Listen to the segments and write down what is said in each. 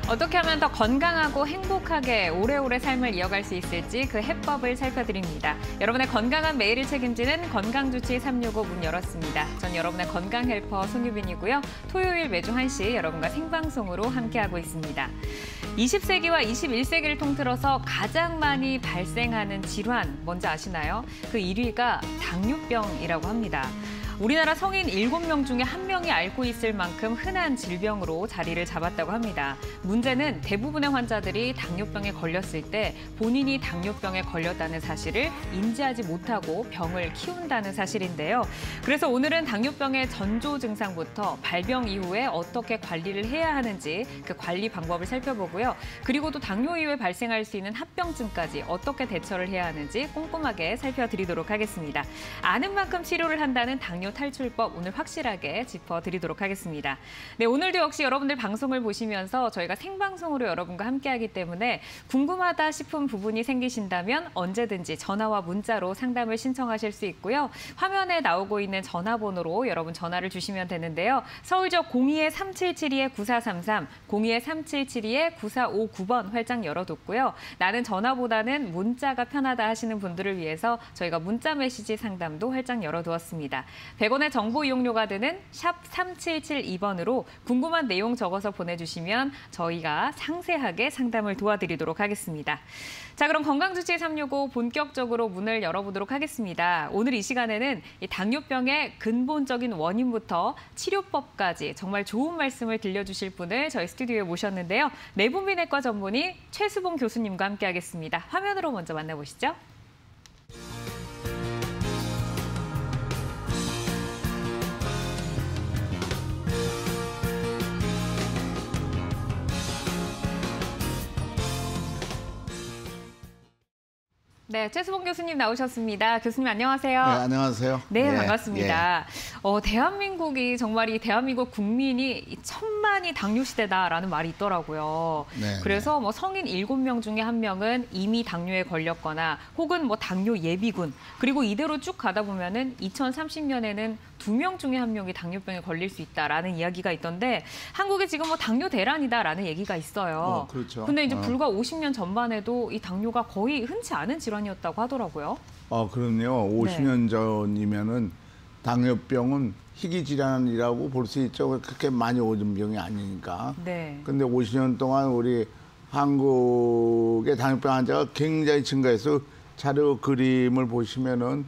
어떻게 하면 더 건강하고 행복하게 오래오래 삶을 이어갈 수 있을지 그 해법을 살펴드립니다. 여러분의 건강한 매일을 책임지는 건강주치 365 문 열었습니다. 전 여러분의 건강 헬퍼 손유빈이고요. 토요일 매주 1시 여러분과 생방송으로 함께하고 있습니다. 20세기와 21세기를 통틀어서 가장 많이 발생하는 질환 뭔지 아시나요? 그 1위가 당뇨병이라고 합니다. 우리나라 성인 7명 중에 1명이 앓고 있을 만큼 흔한 질병으로 자리를 잡았다고 합니다. 문제는 대부분의 환자들이 당뇨병에 걸렸을 때 본인이 당뇨병에 걸렸다는 사실을 인지하지 못하고 병을 키운다는 사실인데요. 그래서 오늘은 당뇨병의 전조 증상부터 발병 이후에 어떻게 관리를 해야 하는지 그 관리 방법을 살펴보고요. 그리고 또 당뇨 이후에 발생할 수 있는 합병증까지 어떻게 대처를 해야 하는지 꼼꼼하게 살펴드리도록 하겠습니다. 아는 만큼 치료를 한다는 당뇨 탈출법 오늘 확실하게 짚어드리도록 하겠습니다. 네, 오늘도 역시 여러분들 방송을 보시면서 저희가 생방송으로 여러분과 함께하기 때문에 궁금하다 싶은 부분이 생기신다면 언제든지 전화와 문자로 상담을 신청하실 수 있고요. 화면에 나오고 있는 전화번호로 여러분 전화를 주시면 되는데요. 서울적 02-3772-9433, 02-3772-9459번 활짝 열어뒀고요. 나는 전화보다는 문자가 편하다 하시는 분들을 위해서 저희가 문자 메시지 상담도 활짝 열어두었습니다. 100원의 정보 이용료가 드는 샵 3772번으로 궁금한 내용 적어서 보내주시면 저희가 상세하게 상담을 도와드리도록 하겠습니다. 자, 그럼 건강주치 365 본격적으로 문을 열어보도록 하겠습니다. 오늘 이 시간에는 이 당뇨병의 근본적인 원인부터 치료법까지 정말 좋은 말씀을 들려주실 분을 저희 스튜디오에 모셨는데요. 내분비내과 전문의 최수봉 교수님과 함께하겠습니다. 화면으로 먼저 만나보시죠. 네, 최수봉 교수님 나오셨습니다. 교수님 안녕하세요. 네, 안녕하세요. 네, 네, 반갑습니다. 대한민국이 정말 이 대한민국 국민이 1000만이 당뇨 시대다라는 말이 있더라고요. 네, 그래서 뭐 성인 7명 중에 1명은 이미 당뇨에 걸렸거나 혹은 뭐 당뇨 예비군, 그리고 이대로 쭉 가다 보면은 2030년에는 2명 중에 1명이 당뇨병에 걸릴 수 있다라는 이야기가 있던데 한국에 지금 뭐 당뇨 대란이다라는 얘기가 있어요. 그렇죠. 근데 이제 불과 50년 전만 해도 이 당뇨가 거의 흔치 않은 질환이었다고 하더라고요. 그럼요. 50년 전이면은 당뇨병은 희귀 질환이라고 볼 수 있죠. 그렇게 많이 오는 병이 아니니까. 네. 근데 50년 동안 우리 한국의 당뇨병 환자가 굉장히 증가해서 자료 그림을 보시면은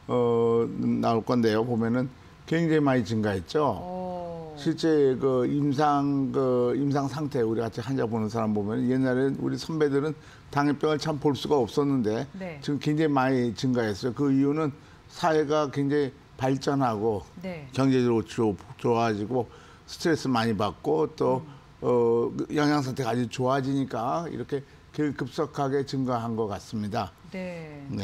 나올 건데요. 보면은 굉장히 많이 증가했죠. 실제 임상 상태 우리 같이 환자 보는 사람 보면 옛날에 우리 선배들은 당뇨병을 참 볼 수가 없었는데 네. 지금 굉장히 많이 증가했어요. 그 이유는 사회가 굉장히 발전하고 네. 경제적으로 좋아지고 스트레스 많이 받고 또 영양 상태가 아주 좋아지니까 이렇게 급속하게 증가한 것 같습니다. 네. 네.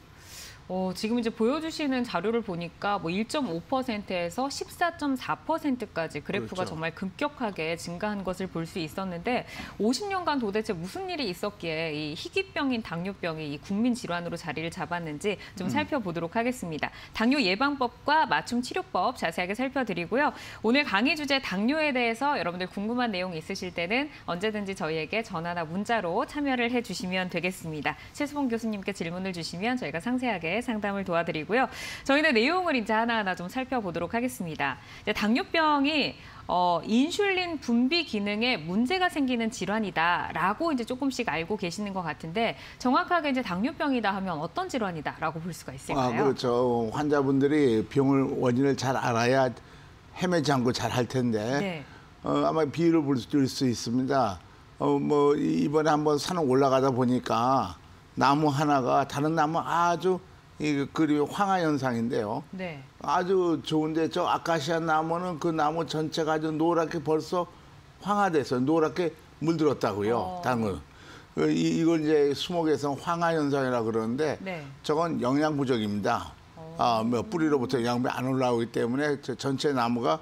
지금 이제 보여주시는 자료를 보니까 뭐 1.5%에서 14.4%까지 그래프가 그렇죠. 정말 급격하게 증가한 것을 볼 수 있었는데 50년간 도대체 무슨 일이 있었기에 이 희귀병인 당뇨병이 이 국민 질환으로 자리를 잡았는지 좀 살펴보도록 하겠습니다. 당뇨 예방법과 맞춤 치료법 자세하게 살펴드리고요. 오늘 강의 주제 당뇨에 대해서 여러분들 궁금한 내용 있으실 때는 언제든지 저희에게 전화나 문자로 참여를 해주시면 되겠습니다. 최수봉 교수님께 질문을 주시면 저희가 상세하게 상담을 도와드리고요. 저희는 내용을 이제 하나하나 좀 살펴보도록 하겠습니다. 이제 당뇨병이 인슐린 분비 기능에 문제가 생기는 질환이다라고 이제 조금씩 알고 계시는 것 같은데 정확하게 이제 당뇨병이다 하면 어떤 질환이다라고 볼 수가 있을까요? 그렇죠. 환자분들이 병을 원인을 잘 알아야 헤매지 않고 잘 할 텐데 네. 아마 비유를 들 수 있습니다. 이번에 한번 산 올라가다 보니까 나무 하나가 다른 나무 아주 그리고 황화 현상인데요. 네. 아주 좋은데 저 아카시아 나무는 그 나무 전체가 아주 노랗게 벌써 황화돼서 노랗게 물들었다고요. 다른 건. 이걸 이제 수목에서 황화 현상이라고 그러는데 네. 저건 영양 부족입니다. 뿌리로부터 영양분이 안 올라오기 때문에 전체 나무가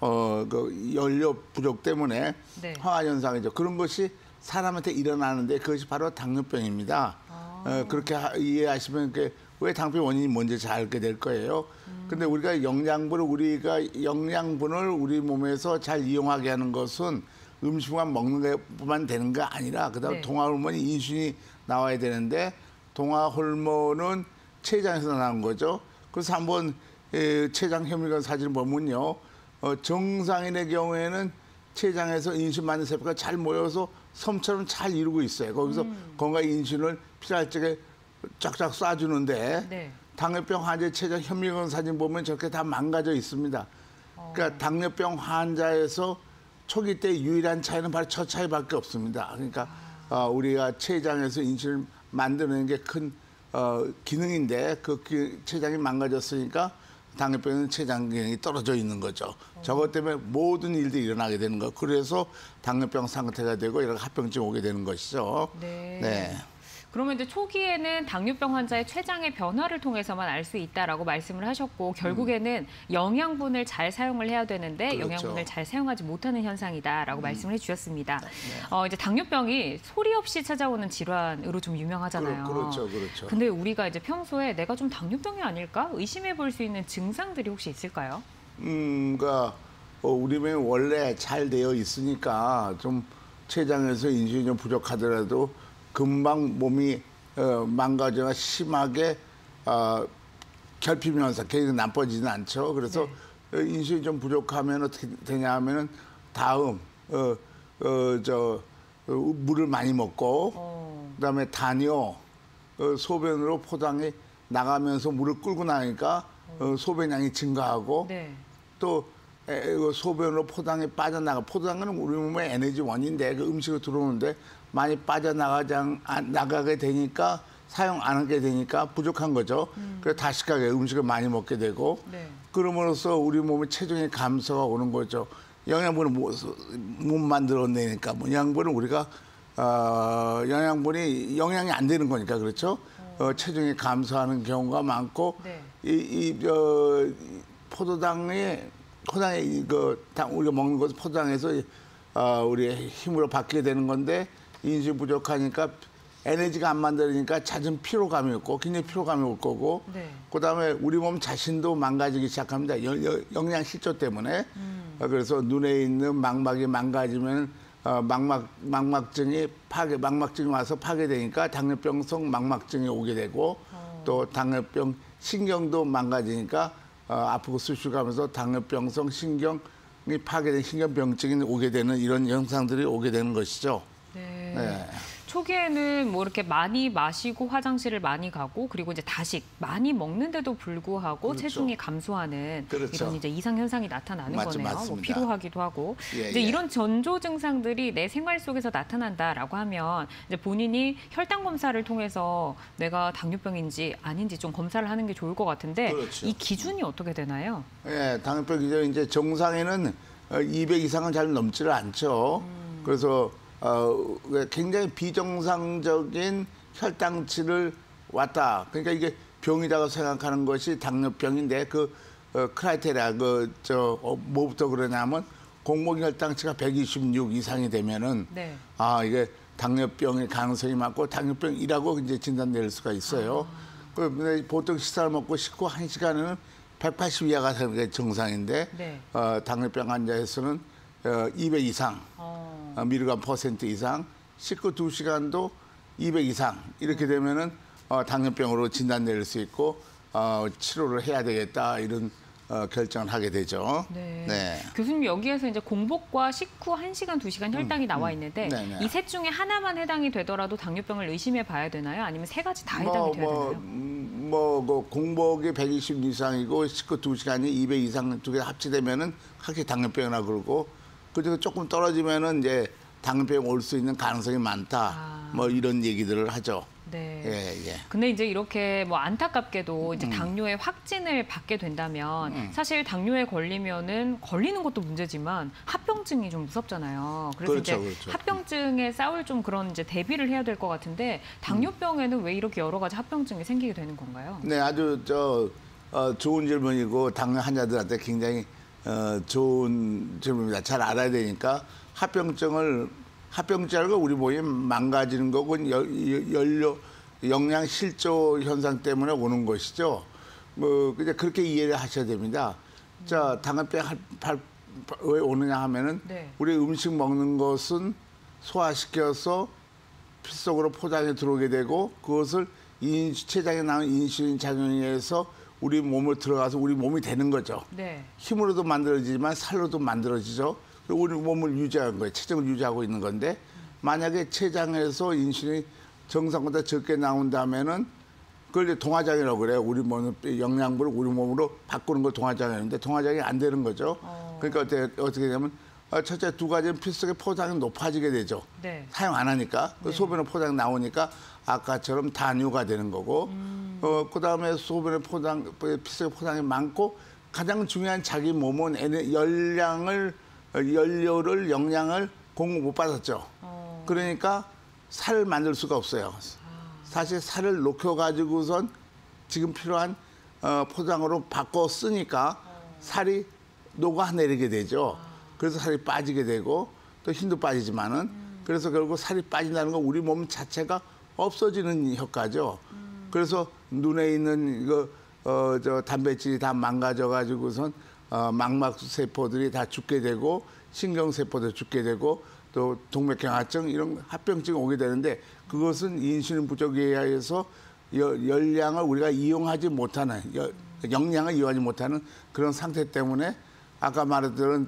연료 부족 때문에 네. 황화 현상이죠. 그런 것이 사람한테 일어나는데 그것이 바로 당뇨병입니다. 그렇게 이해하시면 왜 당뇨 원인이 뭔지 잘 알게 될 거예요. 근데 우리가 영양분을 우리 몸에서 잘 이용하게 하는 것은 음식만 먹는 것만 되는 게 아니라 그다음 네. 동화 호르몬이 인슐린이 나와야 되는데 동화 호르몬은 췌장에서 나온 거죠. 그래서 한번 췌장 혐의관 사진을 보면요, 정상인의 경우에는 췌장에서 인슐린 만든 세포가 잘 모여서 섬처럼 잘 이루고 있어요. 거기서 건강 인슐린을 필요할 적에 쫙쫙 쏴주는데 네. 당뇨병 환자의 췌장 현미경 사진 보면 저렇게 다 망가져 있습니다. 그러니까 당뇨병 환자에서 초기 때 유일한 차이는 바로 저 차이밖에 없습니다. 그러니까 우리가 췌장에서 인슐린 만드는 게 큰 기능인데 그 췌장이 망가졌으니까 당뇨병은 췌장 기능이 떨어져 있는 거죠. 저것 때문에 모든 일들이 일어나게 되는 거. 그래서 당뇨병 상태가 되고 이런 합병증 오게 되는 것이죠. 네. 네. 그러면 이제 초기에는 당뇨병 환자의 췌장의 변화를 통해서만 알 수 있다라고 말씀을 하셨고 결국에는 영양분을 잘 사용을 해야 되는데 그렇죠. 영양분을 잘 사용하지 못하는 현상이다라고 말씀을 해주셨습니다. 네. 이제 당뇨병이 소리 없이 찾아오는 질환으로 좀 유명하잖아요. 그렇죠, 그렇죠. 근데 우리가 이제 평소에 내가 좀 당뇨병이 아닐까 의심해 볼 수 있는 증상들이 혹시 있을까요? 그러니까 우리 몸이 원래 잘 되어 있으니까 좀 췌장에서 인슐린이 좀 부족하더라도 금방 몸이 망가져가 심하게 결핍 현상, 계속 나빠지진 않죠. 그래서 인슐린이 좀 부족하면 어떻게 되냐 하면은 다음 물을 많이 먹고 그다음에 단요 소변으로 포장이 나가면서 물을 끌고 나니까 소변량이 증가하고 네. 또 소변으로 포장이 빠져나가. 포장은 우리 몸의 에너지원인데 그 음식으로 들어오는데 많이 나가게 되니까 사용 안 하게 되니까 부족한 거죠. 그래서 다시 가게 음식을 많이 먹게 되고 네. 그럼으로써 우리 몸의 체중의 감소가 오는 거죠. 영양분을 못 만들어내니까 영양분은 우리가 영양이 안 되는 거니까 그렇죠. 체중이 감소하는 경우가 많고 네. 포도당에 우리가 먹는 것은 포도당에서 우리의 힘으로 바뀌게 되는 건데 인슐린 부족하니까 에너지가 안 만들어지니까 잦은 피로감이 없고 굉장히 피로감이 올 거고 네. 그다음에 우리 몸 자신도 망가지기 시작합니다. 영양 실조 때문에. 그래서 눈에 있는 망막이 망가지면 망막증이 와서 파괴되니까 당뇨병성 망막증이 오게 되고 또 당뇨병 신경도 망가지니까 아프고 수축하면서 당뇨병성 신경이 파괴된 신경병증이 오게 되는 이런 현상들이 오게 되는 것이죠. 네. 네. 초기에는 뭐 이렇게 많이 마시고 화장실을 많이 가고 그리고 이제 다식 많이 먹는데도 불구하고 그렇죠. 체중이 감소하는 그렇죠. 이런 이제 이상 현상이 나타나는 거네요. 뭐 맞습니다. 피로하기도 하고. 예, 이제 예. 이런 전조 증상들이 내 생활 속에서 나타난다라고 하면 이제 본인이 혈당 검사를 통해서 내가 당뇨병인지 아닌지 좀 검사를 하는 게 좋을 것 같은데 그렇죠. 이 기준이 어떻게 되나요? 예, 당뇨병 기준 이제 정상에는 200 이상은 잘 넘지를 않죠. 그래서 굉장히 비정상적인 혈당치를 왔다. 그러니까 이게 병이라고 생각하는 것이 당뇨병인데 크라이테리아 뭐부터 그러냐면 공복 혈당치가 126 이상이 되면은 네. 이게 당뇨병의 가능성이 많고 당뇨병이라고 이제 진단될 수가 있어요. 보통 식사를 먹고 식후 1시간에는 180 이하가 되는 게 정상인데 네. 당뇨병 환자에서는 200 이상, 미리그램 퍼센트 이상, 식후 2시간도 200 이상 이렇게 되면은 당뇨병으로 진단될 수 있고 치료를 해야 되겠다 이런 결정을 하게 되죠. 네. 네. 교수님 여기에서 이제 공복과 식후 1시간, 2시간 혈당이 나와 있는데 네네. 이 셋 중에 하나만 해당이 되더라도 당뇨병을 의심해 봐야 되나요? 아니면 세 가지 다 해당이 돼야 되나요? 공복이 120 이상이고 식후 2시간이 200 이상 두 개 합치되면은 확실히 당뇨병이라 그러고 그중에 조금 떨어지면은 이제 당뇨병 올 수 있는 가능성이 많다. 뭐 이런 얘기들을 하죠. 네. 예. 근데 이제 이렇게 뭐 안타깝게도 이제 당뇨의 확진을 받게 된다면 사실 당뇨에 걸리면은 걸리는 것도 문제지만 합병증이 좀 무섭잖아요. 그래서 그렇죠, 이제 그렇죠. 합병증에 싸울 좀 그런 이제 대비를 해야 될 것 같은데 당뇨병에는 왜 이렇게 여러 가지 합병증이 생기게 되는 건가요? 네, 아주 좋은 질문이고 당뇨 환자들한테 굉장히 좋은 질문입니다. 잘 알아야 되니까 합병증은 우리 몸이 망가지는 거고 영양 실조 현상 때문에 오는 것이죠. 그냥 그렇게 이해를 하셔야 됩니다. 자, 당뇨병 왜 오느냐 하면은 네. 우리 음식 먹는 것은 소화시켜서 피 속으로 포장에 들어오게 되고 그것을 체장에 나온 인슐린 작용에 의해서 우리 몸으로 들어가서 우리 몸이 되는 거죠. 네. 힘으로도 만들어지지만 살로도 만들어지죠. 그리고 우리 몸을 유지하는 거예요. 체중을 유지하고 있는 건데 만약에 췌장에서 인슐린이 정상보다 적게 나온다면은 그걸 이제 동화장애라고 그래요. 우리 몸 영양분을 우리 몸으로 바꾸는 걸 동화장애인데 동화장애 안 되는 거죠. 그러니까 어떻게 되냐면 첫째 두 가지는 피 속의 포장이 높아지게 되죠. 네. 사용 안 하니까 네. 소변의 포장이 나오니까 아까처럼 단유가 되는 거고 그다음에 소변의 포장 피 속의 포장이 많고 가장 중요한 자기 몸은 연료를 영양을 공급 못 받았죠. 그러니까 살을 만들 수가 없어요. 사실 살을 녹여가지고선 지금 필요한 포장으로 바꿔 쓰니까 살이 녹아내리게 되죠. 그래서 살이 빠지게 되고 또 힘도 빠지지만은 그래서 결국 살이 빠진다는 건 우리 몸 자체가 없어지는 효과죠. 그래서 눈에 있는 이거 저 단백질이 다 망가져가지고선 망막 세포들이 다 죽게 되고 신경 세포도 죽게 되고 또 동맥경화증 이런 합병증이 오게 되는데 그것은 인슐린 부족에 의해서 열량을 우리가 이용하지 못하는 영양을 이용하지 못하는 그런 상태 때문에 아까 말했던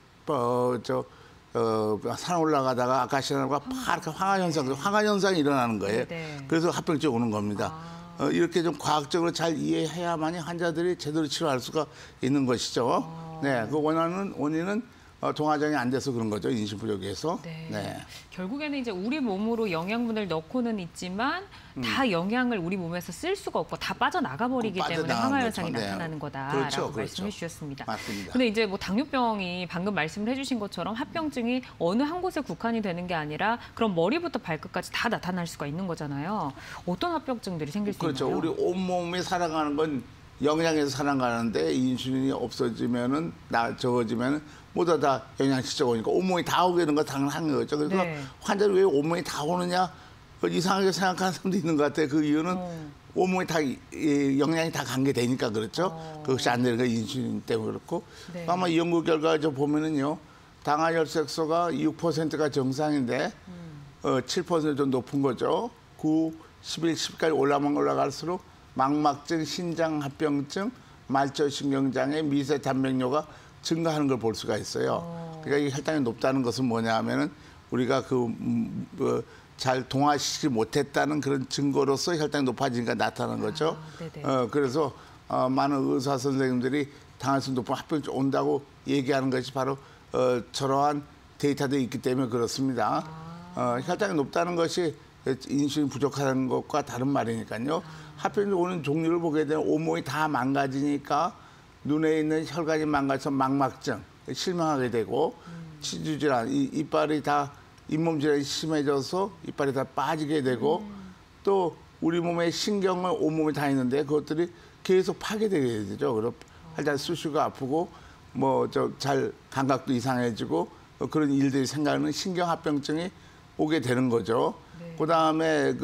산 올라가다가 아카시아나무가 파랗게 황화현상이 일어나는 거예요. 네. 그래서 합병증이 오는 겁니다. 이렇게 좀 과학적으로 잘 이해해야만이 환자들이 제대로 치료할 수가 있는 것이죠. 네, 그 원인은 동화장이 안 돼서 그런 거죠. 인슐린 부족에서. 네. 네. 결국에는 이제 우리 몸으로 영양분을 넣고는 있지만 다 영양을 우리 몸에서 쓸 수가 없고 다 빠져나가 버리기 때문에 빠져나가는 황화 현상이 거죠. 네. 나타나는 거다라고 그렇죠. 말씀해 주셨습니다. 맞습니다. 근데 이제 뭐 당뇨병이 방금 말씀을 해주신 것처럼 합병증이 어느 한 곳에 국한이 되는 게 아니라 그럼 머리부터 발끝까지 다 나타날 수가 있는 거잖아요. 어떤 합병증들이 생길 수 그렇죠. 있나요? 우리 온몸이 살아가는 건 영양에서 살아가는데 인슐린이 없어지면은 적어지면은 모두 다 영양실조가 오니까 온몸이 다 오게 되는 건 당연한 거죠. 그래서 네. 환자를 왜 온몸이 다 오느냐 이상하게 생각하는 사람도 있는 것 같아요. 그 이유는 온몸이 다 영양이 다 관계되니까 그렇죠. 그것이 안 되는 거 인슐린 때문에 그렇고 네. 아마 연구 결과 저 보면은요 당화혈색소가 6%가 정상인데 7% 좀 높은 거죠. 9, 11, 10까지 올라갈수록 망막증, 신장합병증, 말초신경장애, 미세 단백뇨가 증가하는 걸 볼 수가 있어요. 그러니까 이 혈당이 높다는 것은 뭐냐 하면은 우리가 잘 동화시키지 못했다는 그런 증거로서 혈당이 높아지니까 나타나는 거죠. 그래서 많은 의사 선생님들이 당화혈색 높은 합병증 온다고 얘기하는 것이 바로 저러한 데이터도 있기 때문에 그렇습니다. 혈당이 높다는 것이 인슐린 부족하다는 것과 다른 말이니까요. 합병증 오는 종류를 보게 되면 온몸이 다 망가지니까 눈에 있는 혈관이 망가져서 망막증, 실명하게 되고 치주질환, 이빨이 다 잇몸 질환이 심해져서 이빨이 다 빠지게 되고 또 우리 몸의 신경은 온몸에 다 있는데 그것들이 계속 파괴되게 되죠. 그래서 팔자 수시가 아프고 잘 감각도 이상해지고 그런 일들이 생기는 신경합병증이 오게 되는 거죠. 네. 그다음에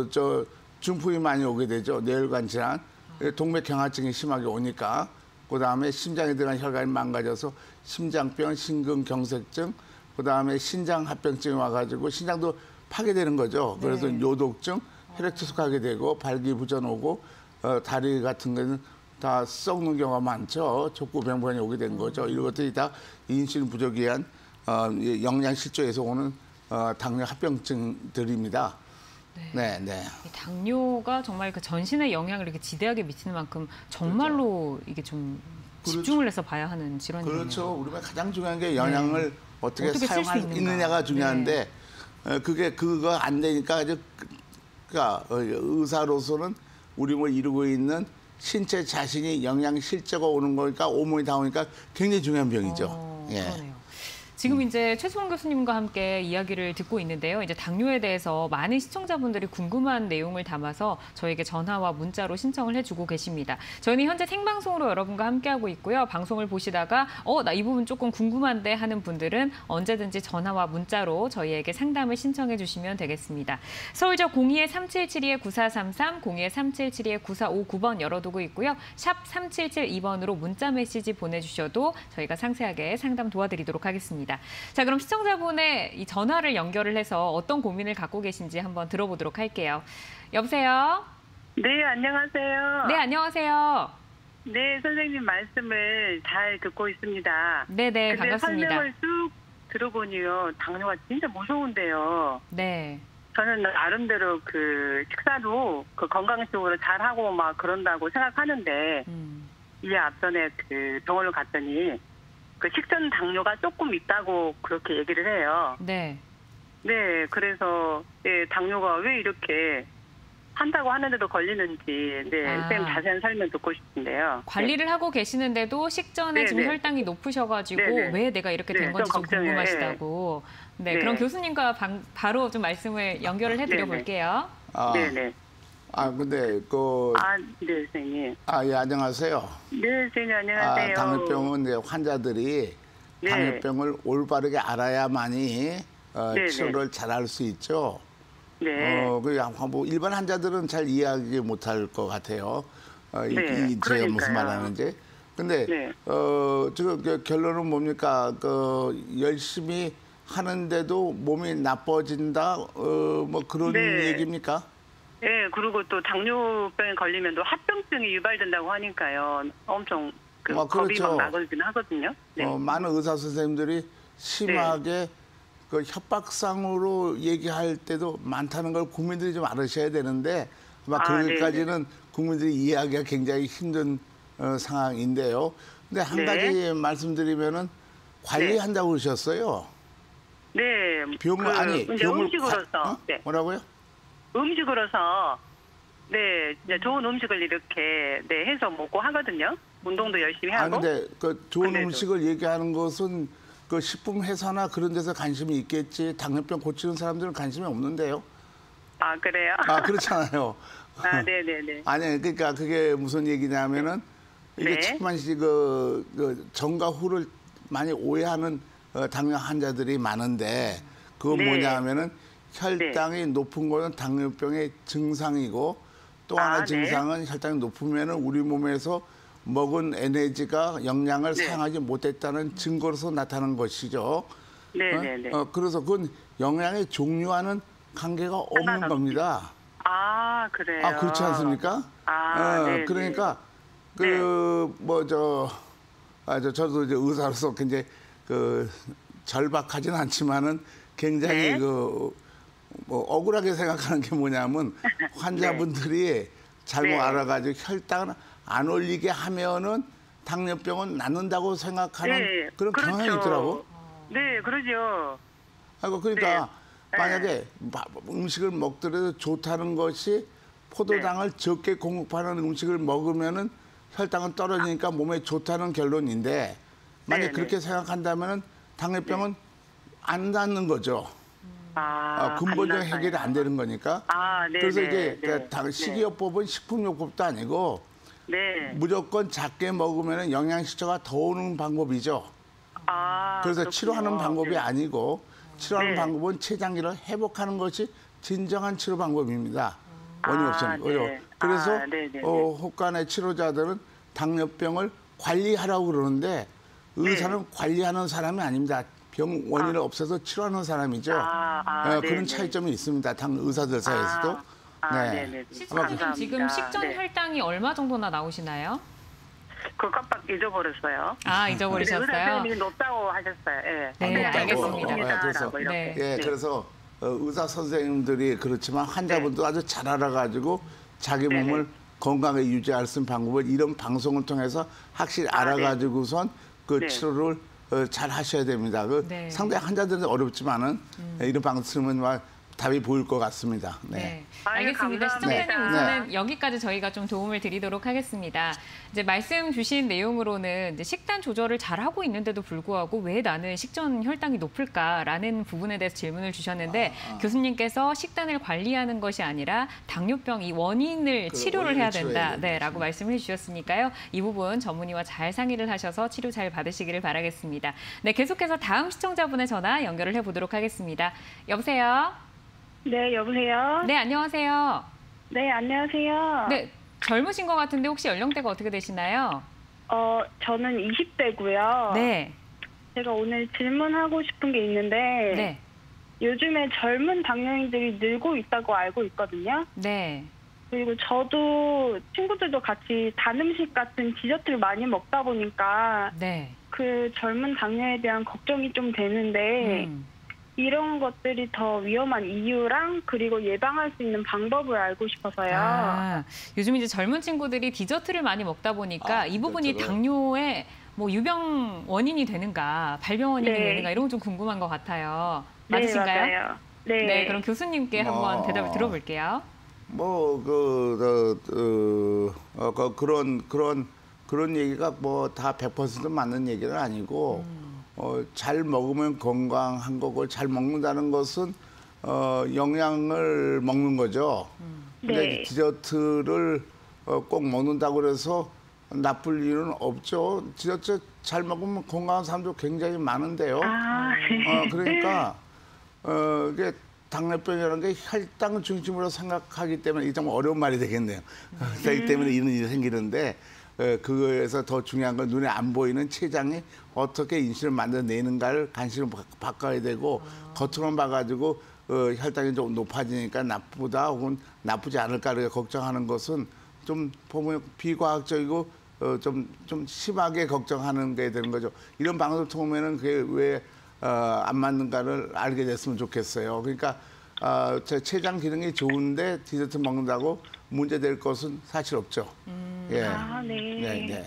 중풍이 많이 오게 되죠. 뇌혈관 질환, 동맥경화증이 심하게 오니까. 그다음에 심장에 들어간 혈관이 망가져서 심장병, 심근경색증, 그다음에 신장합병증이 와가지고 신장도 파괴되는 거죠. 그래서 네. 요독증, 혈액투석하게 되고 발기부전 오고 다리 같은 거는 다 썩는 경우가 많죠. 족구병변이 오게 된 거죠. 이런 것들이 다 인슐린 부족에 의한 영양 실조에서 오는 당뇨 합병증들입니다. 네, 네. 당뇨가 정말 그 전신에 영향을 이렇게 지대하게 미치는 만큼 정말로 이게 좀 집중을 해서 봐야 하는 질환이네요. 그렇죠. 우리가 가장 중요한 게 영양을 어떻게 사용할 수 있느냐가 중요한데 그거 안 되니까 그러니까 의사로서는 우리 몸을 이루고 있는 신체 자신이 영양 실조가 오는 거니까 온몸이 다 오니까 굉장히 중요한 병이죠. 그러네요. 지금 이제 최수원 교수님과 함께 이야기를 듣고 있는데요. 이제 당뇨에 대해서 많은 시청자분들이 궁금한 내용을 담아서 저에게 전화와 문자로 신청을 해주고 계십니다. 저희는 현재 생방송으로 여러분과 함께하고 있고요. 방송을 보시다가 나 이 부분 조금 궁금한데 하는 분들은 언제든지 전화와 문자로 저희에게 상담을 신청해 주시면 되겠습니다. 서울역 02-3772-9433, 02-3772-9459번 열어두고 있고요. 샵 3772번으로 문자 메시지 보내주셔도 저희가 상세하게 상담 도와드리도록 하겠습니다. 자, 그럼 시청자분의 이 전화를 연결을 해서 어떤 고민을 갖고 계신지 한번 들어보도록 할게요. 여보세요? 네, 안녕하세요. 네, 안녕하세요. 네, 선생님 말씀을 잘 듣고 있습니다. 네네, 근데 반갑습니다. 설명을 쭉 들어보니요, 당뇨가 진짜 무서운데요. 네. 저는 나름대로 그 식사도 그 건강식으로 잘하고 막 그런다고 생각하는데, 이에 앞전에 그 병원을 갔더니 그 식전 당뇨가 조금 있다고 그렇게 얘기를 해요. 네. 네, 그래서 네, 당뇨가 왜 이렇게 한다고 하는데도 걸리는지 네, 선생님 자세한 설명 듣고 싶은데요. 관리를 하고 계시는데도 식전에 네, 지금 네. 혈당이 높으셔가지고 네, 네. 왜 내가 이렇게 된 네, 건지 좀 좀 걱정이에요. 궁금하시다고. 네, 네. 그럼 교수님과 바로 좀 말씀을 연결을 해드려 네, 네. 볼게요. 네네. 근데 네, 선생님. 예, 안녕하세요. 네, 선생님, 안녕하세요. 당뇨병은 이제 환자들이 네. 당뇨병을 올바르게 알아야만이 네, 치료를 잘할 수 있죠. 네. 뭐 일반 환자들은 잘 이해하지 못할 것 같아요. 네, 제가 무슨 그러니까요. 말하는지. 근데 네. 지금 결론은 뭡니까? 열심히 하는데도 몸이 나빠진다. 뭐 그런 네. 얘기입니까? 네, 그리고 또 당뇨병에 걸리면 또 합병증이 유발된다고 하니까요. 엄청 겁이 그렇죠. 막 나거든 하거든요. 네. 많은 의사 선생님들이 심하게 그 협박상으로 얘기할 때도 많다는 걸 국민들이 좀 알으셔야 되는데 거기까지는 국민들이 이해하기가 굉장히 힘든 상황인데요. 근데 한 네. 가지 말씀드리면은 관리한다고 그러셨어요. 네. 아니 이제 병을 음식으로서. 네. 뭐라고요? 음식으로서 네, 이제 좋은 음식을 이렇게 해서 먹고 하거든요. 운동도 열심히 하고. 근데 그 좋은 그래도. 음식을 얘기하는 것은 그 식품 회사나 그런 데서 관심이 있겠지. 당뇨병 고치는 사람들은 관심이 없는데요. 아, 그래요? 그렇잖아요. 네네네. 아니, 그러니까 그게 무슨 얘기냐면은 이게 네. 천만씩 그 전과 후를 많이 오해하는 당뇨 환자들이 많은데 그건 네. 뭐냐면은 혈당이 높은 거는 당뇨병의 증상이고 또 하나 네. 증상은 혈당이 높으면은 우리 몸에서 먹은 에너지가 영양을 네. 사용하지 못했다는 증거로서 나타나는 것이죠. 네네네. 그래서 그건 영양의 종류와는 관계가 없는 상관없지. 겁니다. 아, 그래요? 그렇지 않습니까? 네네. 그러니까 저도 이제 의사로서 굉장히 절박하진 않지만은 굉장히 네. 뭐 억울하게 생각하는 게 뭐냐면 환자분들이 잘못 네. 알아가지고 혈당을 안 올리게 하면은 당뇨병은 낫는다고 생각하는 네, 그런 그렇죠. 경향이 있더라고. 네, 그러죠. 그러니까 네. 만약에 음식을 먹더라도 좋다는 것이 포도당을 적게 공급하는 음식을 먹으면은 혈당은 떨어지니까 몸에 좋다는 결론인데 만약 네, 그렇게 생각한다면은 당뇨병은 안 낫는 거죠. 근본적 안 해결이 안 되는 거니까. 네. 그래서 네, 이게 네. 식이요법은 식품요법도 아니고 네. 무조건 작게 먹으면 영양실조가 더 오는 방법이죠. 그래서 그렇군요. 치료하는 방법이 네. 아니고 치료하는 네. 방법은 췌장기를 회복하는 것이 진정한 치료 방법입니다. 원인 없으니. 네. 그래서 네네네. 혹간의 치료자들은 당뇨병을 관리하라고 그러는데 의사는 네. 관리하는 사람이 아닙니다. 병 원인을 없애서 치료하는 사람이죠. 그런 네네. 차이점이 있습니다. 의사들 사이에서도. 네네. 시청자님 지금 식전 네. 혈당이 얼마 정도나 나오시나요? 그거 깜빡 잊어버렸어요. 근데 의사 잊어버리셨어요? 선생님이 높다고 하셨어요. 네, 알겠습니다. 그래서, 네. 그래서 의사 선생님들이 그렇지만 환자분도 아주 잘 알아가지고 자기 네네. 몸을 건강하게 유지할 수 있는 방법을 이런 방송을 통해서 확실히 알아가지고선 그 네. 치료를 잘 하셔야 됩니다. 네. 상당히 환자들은 어렵지만은 이런 방송 들으면 답이 보일 것 같습니다. 네. 네. 아유, 알겠습니다. 감사합니다. 시청자님 우선은 여기까지 저희가 좀 도움을 드리도록 하겠습니다. 이제 말씀 주신 내용으로는 이제 식단 조절을 잘하고 있는데도 불구하고 왜 나는 식전 혈당이 높을까라는 부분에 대해서 질문을 주셨는데 교수님께서 식단을 관리하는 것이 아니라 당뇨병 이 원인을 치료를 해야 된다. 네, 라고 말씀을 해주셨으니까요. 이 부분 전문의와 잘 상의를 하셔서 치료 잘 받으시기를 바라겠습니다. 네, 계속해서 다음 시청자분의 전화 연결을 해보도록 하겠습니다. 여보세요? 네, 여보세요? 네, 안녕하세요. 네, 안녕하세요. 네, 젊으신 것 같은데 혹시 연령대가 어떻게 되시나요? 저는 20대고요. 네. 제가 오늘 질문하고 싶은 게 있는데 네. 요즘에 젊은 당뇨인들이 늘고 있다고 알고 있거든요. 네. 그리고 저도 친구들도 같이 단 음식 같은 디저트를 많이 먹다 보니까 네. 그 젊은 당뇨에 대한 걱정이 좀 되는데 이런 것들이 더 위험한 이유랑 그리고 예방할 수 있는 방법을 알고 싶어서요. 아, 요즘 이제 젊은 친구들이 디저트를 많이 먹다 보니까 이 부분이 디저트를. 당뇨의 뭐 유병 원인이 되는가, 발병 원인이 네. 되는가 이런 건 좀 궁금한 것 같아요. 네, 맞으신가요? 맞아요. 네. 네, 그럼 교수님께 한번 대답을 들어볼게요. 그런 얘기가 뭐 다 100% 맞는 얘기는 아니고 잘 먹으면 건강한 거고 잘 먹는다는 것은 영양을 먹는 거죠. 근데 네. 디저트를 꼭 먹는다고 그래서 나쁠 이유는 없죠. 디저트 잘 먹으면 건강한 사람도 굉장히 많은데요. 아, 네. 그러니까 이게 당뇨병이라는 게 혈당을 중심으로 생각하기 때문에 이게 좀 어려운 말이 되겠네요. 그렇기 때문에 이런 일이 생기는데 그거에서 더 중요한 건 눈에 안 보이는 췌장이 어떻게 인슐린을 만들어내는가를 관심을 바꿔야 되고 겉으로만 봐가지고 혈당이 좀 높아지니까 나쁘다 혹은 나쁘지 않을까를 걱정하는 것은 좀 보면 비과학적이고 좀 심하게 걱정하는 게 되는 거죠. 이런 방송을 통하면은 그게 왜 안 맞는가를 알게 됐으면 좋겠어요. 그러니까 제 췌장 기능이 좋은데 디저트 먹는다고 문제될 것은 사실 없죠. 예. 아, 네. 네, 네.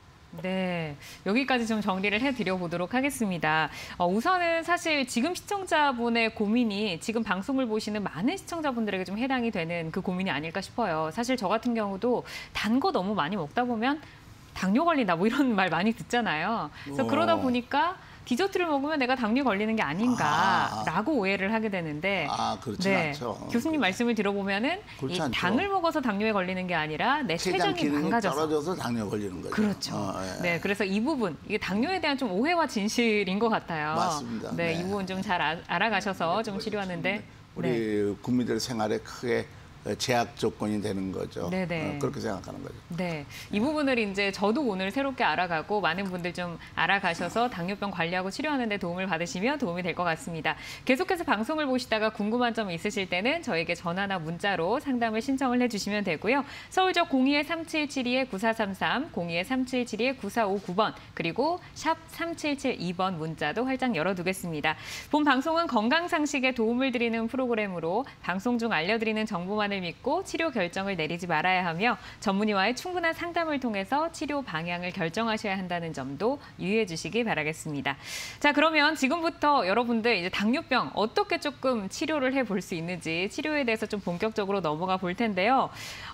네, 여기까지 좀 정리를 해드려 보도록 하겠습니다. 우선은 사실 지금 시청자분의 고민이 지금 방송을 보시는 많은 시청자분들에게 좀 해당이 되는 그 고민이 아닐까 싶어요. 사실 저 같은 경우도 단 거 너무 많이 먹다 보면 당뇨 걸린다 뭐 이런 말 많이 듣잖아요. 그래서 그러다 보니까 디저트를 먹으면 내가 당뇨 걸리는 게 아닌가라고 오해를 하게 되는데 그렇지 않죠. 교수님 말씀을 들어보면은 그렇지 이 않죠. 당을 먹어서 당뇨에 걸리는 게 아니라 내 췌장 췌장이 기능이 망가져서 떨어져서 당뇨 걸리는 거죠. 그렇죠. 예. 네, 그래서 이 부분 이게 당뇨에 대한 좀 오해와 진실인 것 같아요. 맞습니다. 네, 네. 이 부분 좀 잘 알아가셔서 좀 치료하는데 우리 국민들 생활에 크게 제약 조건이 되는 거죠. 네네. 그렇게 생각하는 거죠. 네, 이 부분을 이제 저도 오늘 새롭게 알아가고 많은 분들 좀 알아가셔서 당뇨병 관리하고 치료하는 데 도움을 받으시면 도움이 될 것 같습니다. 계속해서 방송을 보시다가 궁금한 점이 있으실 때는 저에게 전화나 문자로 상담을 신청을 해주시면 되고요. 서울적 02-3772-9433, 02-3772-9459번, 그리고 샵 3772번 문자도 활짝 열어두겠습니다. 본 방송은 건강상식에 도움을 드리는 프로그램으로 방송 중 알려드리는 정보만을 믿고 치료 결정을 내리지 말아야 하며 전문의와의 충분한 상담을 통해서 치료 방향을 결정하셔야 한다는 점도 유의해 주시기 바라겠습니다. 자, 그러면 지금부터 여러분들 이제 당뇨병 어떻게 조금 치료를 해볼 수 있는지 치료에 대해서 좀 본격적으로 넘어가 볼 텐데요.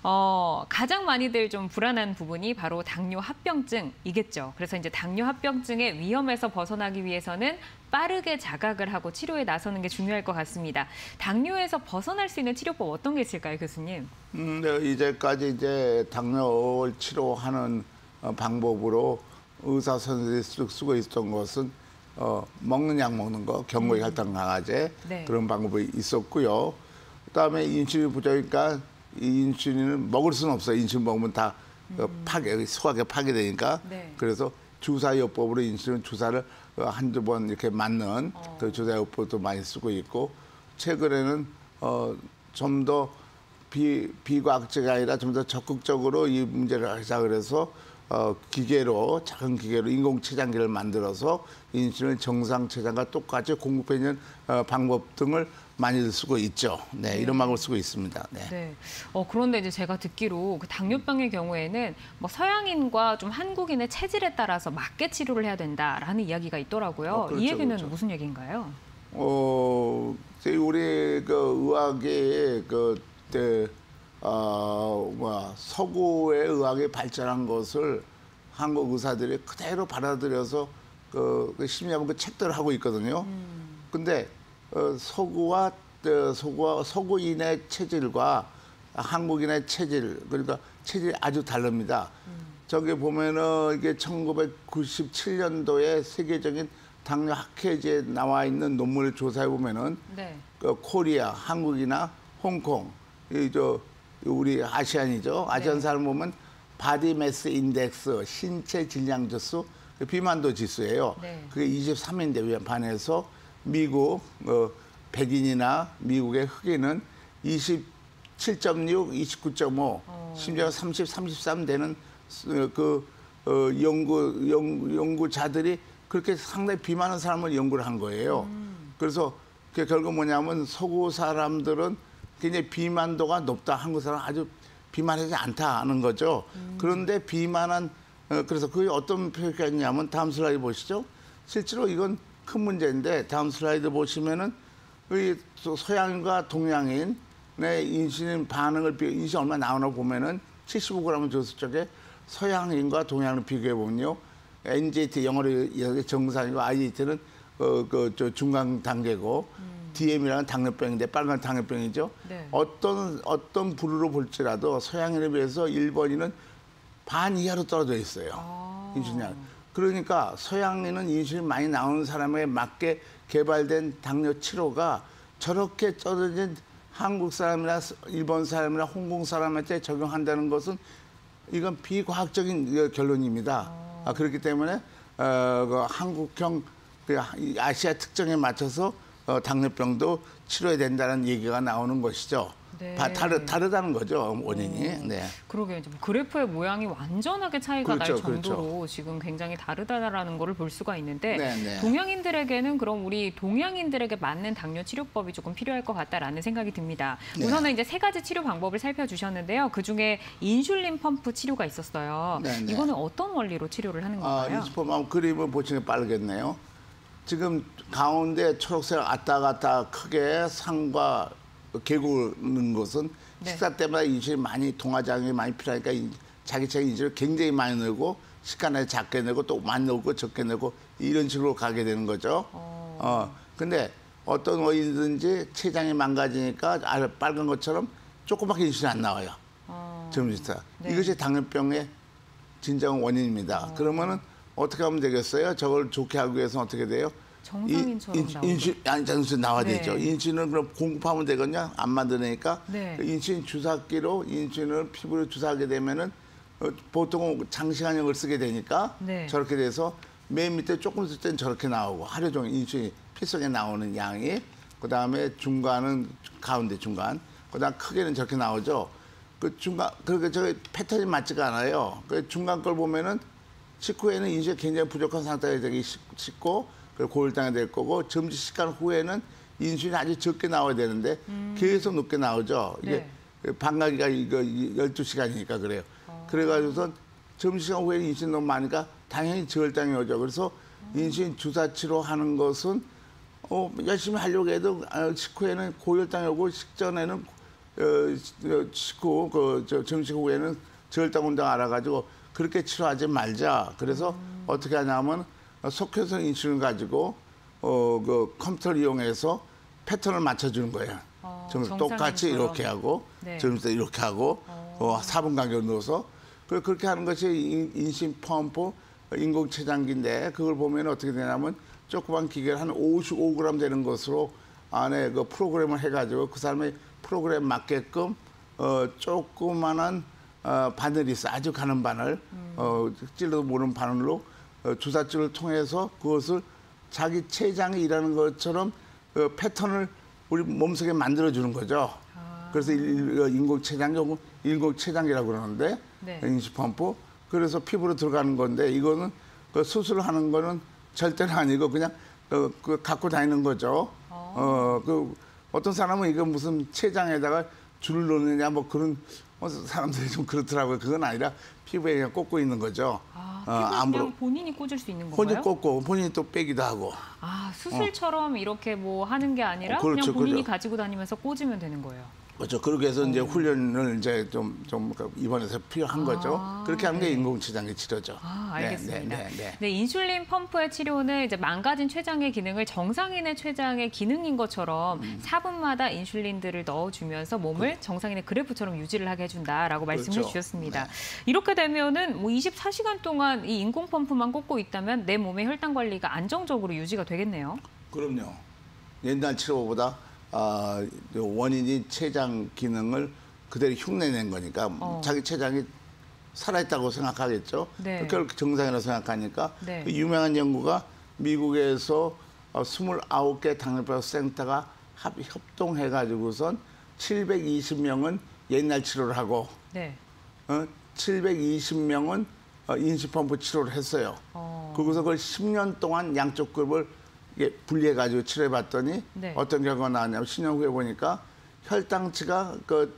가장 많이들 좀 불안한 부분이 바로 당뇨 합병증이겠죠. 그래서 이제 당뇨 합병증의 위험에서 벗어나기 위해서는 빠르게 자각을 하고 치료에 나서는 게 중요할 것 같습니다. 당뇨에서 벗어날 수 있는 치료법 어떤 게 있을까요, 교수님? 네, 이제까지 이제 당뇨를 치료하는 방법으로 의사 선생님이 쓰고 있었던 것은 먹는 약 먹는 거, 경구 혈당 강화제 네. 그런 방법이 있었고요. 그다음에 인슐린 부족이니까 이 인슐린을 먹을 수는 없어요. 인슐린 먹으면 다 소화가 파괴되니까. 네. 그래서 주사요법으로 인슐린 주사를 한두 번 이렇게 맞는 그 주사요법도 많이 쓰고 있고 최근에는 좀 더 비과학적이 아니라 좀 더 적극적으로 이 문제를 하자 그래서 작은 기계로 인공췌장기를 만들어서 인슐린 정상 췌장과 똑같이 공급해 있는 방법 등을 많이들 쓰고 있죠. 네, 이런 방법을 쓰고 있습니다. 네. 네. 그런데 이제 제가 듣기로 그 당뇨병의 경우에는 뭐 서양인과 좀 한국인의 체질에 따라서 맞게 치료를 해야 된다라는 이야기가 있더라고요. 그렇죠, 이 얘기는 그렇죠. 무슨 얘기인가요? 우리 그 의학의 서구의 의학이 발전한 것을 한국 의사들이 그대로 받아들여서 그 심리학은 그 책들을 하고 있거든요. 근데 서구인의 체질과 한국인의 체질, 그러니까 체질이 아주 다릅니다. 저기 보면은 이게 1997년도에 세계적인 당뇨 학회지에 나와 있는 논문을 조사해 보면은 네. 그 코리아, 한국이나 홍콩, 우리 아시안이죠. 아시안 네. 사람 보면 바디 매스 인덱스, 신체 질량 지수, 비만도 지수예요. 네. 그게 23인데 반해서 미국 백인이나 미국의 흑인은 27.6, 29.5, 심지어 30, 33 되는 연구자들이 그렇게 상당히 비만한 사람을 연구를 한 거예요. 그래서 그게 결국 뭐냐면 서구 사람들은 굉장히 비만도가 높다. 한국 사람 아주 비만하지 않다는 거죠. 그런데 비만한 그래서 그게 어떤 표현이 있냐면 다음 슬라이드 보시죠. 실제로 이건 큰 문제인데 다음 슬라이드 보시면은 이 서양인과 동양인의 인슐린 반응을 인슐린 얼마 나오나 보면은 75g 줬을 적에 서양인과 동양을 비교해 보면요. NGT 영어로 정상이고 IGT는 중간 단계고 DM이라는 당뇨병인데 빨간 당뇨병이죠. 네. 어떤 부류로 볼지라도 서양인에 비해서 일본인은 반 이하로 떨어져 있어요. 인슐린. 그러니까 서양인은 인슐린 많이 나오는 사람에 맞게 개발된 당뇨 치료가 저렇게 떨어진 한국 사람이나 일본 사람이나 홍콩 사람한테 적용한다는 것은 이건 비과학적인 결론입니다. 그렇기 때문에 그 한국형 아시아 특징에 맞춰서 당뇨병도 치료해야 된다는 얘기가 나오는 것이죠. 네. 다르다는 거죠, 원인이. 네. 그러게요. 이제 그래프의 모양이 완전하게 차이가 날 그렇죠, 정도로 그렇죠. 지금 굉장히 다르다라는 거를 볼 수가 있는데 네, 네. 동양인들에게는 그럼 우리 동양인들에게 맞는 당뇨 치료법이 조금 필요할 것 같다라는 생각이 듭니다. 네. 우선은 이제 3가지 치료 방법을 살펴주셨는데요. 그중에 인슐린 펌프 치료가 있었어요. 네, 네. 이거는 어떤 원리로 치료를 하는 건가요? 인슐린 그림을 보시면 빠르겠네요. 지금 가운데 초록색 왔다 갔다 크게 상과 개구는 것은 네. 식사 때마다 인슐린 많이 동화장이 많이 필요하니까 자기 체내 인슐린 굉장히 많이 넣고 시간에 작게 내고 또 많이 넣고 적게 내고 이런 식으로 가게 되는 거죠. 근데 어떤 원인이든지 체장이 망가지니까 빨간 것처럼 조그맣게 인슐린 안 나와요. 점심시간. 네. 이것이 당뇨병의 진정 원인입니다. 그러면은 어떻게 하면 되겠어요? 저걸 좋게 하기 위해서는 어떻게 돼요? 정상인처럼 인슐린 나와야 네. 되죠. 인슐린을 그럼 공급하면 되거든요. 안 만드니까. 네. 인슐린 주사기로 인슐린을 피부로 주사하게 되면은 보통은 장시간형을 쓰게 되니까 네. 저렇게 돼서 맨 밑에 조금 쓸 때는 저렇게 나오고 하루 종일 인슐린 피 속에 나오는 양이 그다음에 중간은 가운데 중간 그다음 크게는 저렇게 나오죠. 그 중간 그러니까 저 패턴이 맞지가 않아요. 그 중간 걸 보면은 식후에는 인슐린이 굉장히 부족한 상태가 되기 쉽고 고혈당이 될 거고 점심시간 후에는 인슐린이 아주 적게 나와야 되는데 계속 높게 나오죠. 이게 반가기가 이거 12시간이니까 그래요. 그래가지고선 점심시간 후에 인슐린 너무 많으니까 당연히 저혈당이 오죠. 그래서 인슐린 주사 치료하는 것은 열심히 하려고 해도 식후에는 고혈당이 오고 식전에는 식후 점심 후에는 저혈당 온다고 알아가지고 그렇게 치료하지 말자. 그래서 어떻게 하냐면 속효성 인슐린 가지고 그 컴퓨터를 이용해서 패턴을 맞춰주는 거예요. 똑같이 이렇게 하고 네. 좀 이따 이렇게 하고 4분 간격을 넣어서 그렇게 하는 것이 인슐린 펌프 인공체장기인데 그걸 보면 어떻게 되냐면 조그만 기계를 한 55g 되는 것으로 안에 그 프로그램을 해가지고 그 사람의 프로그램 맞게끔 조그만한 바늘이 있어 아주 가는 바늘 찔러도 모르는 바늘로 주사줄을 통해서 그것을 자기 췌장이 일하는 것처럼 패턴을 우리 몸속에 만들어주는 거죠. 그래서 인공체장기 혹은 인공체장기라고 그러는데 네. 인슐린 펌프 그래서 피부로 들어가는 건데 이거는 그 수술을 하는 거는 절대는 아니고 그냥 그 갖고 다니는 거죠. 어떤 사람은 이거 무슨 췌장에다가 줄을 놓느냐 뭐 그런 사람들이 좀 그렇더라고요. 그건 아니라 피부에 그냥 꽂고 있는 거죠. 피부 그냥 본인이 꽂을 수 있는 본인이 건가요? 꽂고 본인이 또 빼기도 하고. 수술처럼 이렇게 뭐 하는 게 아니라 그렇죠, 그냥 본인이 그렇죠. 가지고 다니면서 꽂으면 되는 거예요. 그렇죠. 그렇게 해서 이제 훈련을 이제 좀 입원해서 필요한 거죠. 그렇게 하는 게 인공췌장의 치료죠. 알겠습니다. 네. 네, 인슐린 펌프의 치료는 이제 망가진 췌장의 기능을 정상인의 췌장의 기능인 것처럼 4분마다 인슐린들을 넣어주면서 몸을 정상인의 그래프처럼 유지를 하게 해준다라고 말씀해 그렇죠. 주셨습니다. 네. 이렇게 되면은 뭐 24시간 동안 이 인공 펌프만 꽂고 있다면 내 몸의 혈당 관리가 안정적으로 유지가 되겠네요. 그럼요. 옛날 치료보다 원인이 췌장 기능을 그대로 흉내낸 거니까 자기 췌장이 살아있다고 생각하겠죠. 네. 그렇게 정상이라고 생각하니까 네. 그 유명한 연구가 미국에서 29개 당뇨병 센터가 협동해가지고선 720명은 옛날 치료를 하고 네. 720명은 인시펌프 치료를 했어요. 그래서 그걸 10년 동안 양쪽 급을 분리해가지고 치료해봤더니 네. 어떤 결과가 나왔냐면 10년 후에 보니까 혈당치가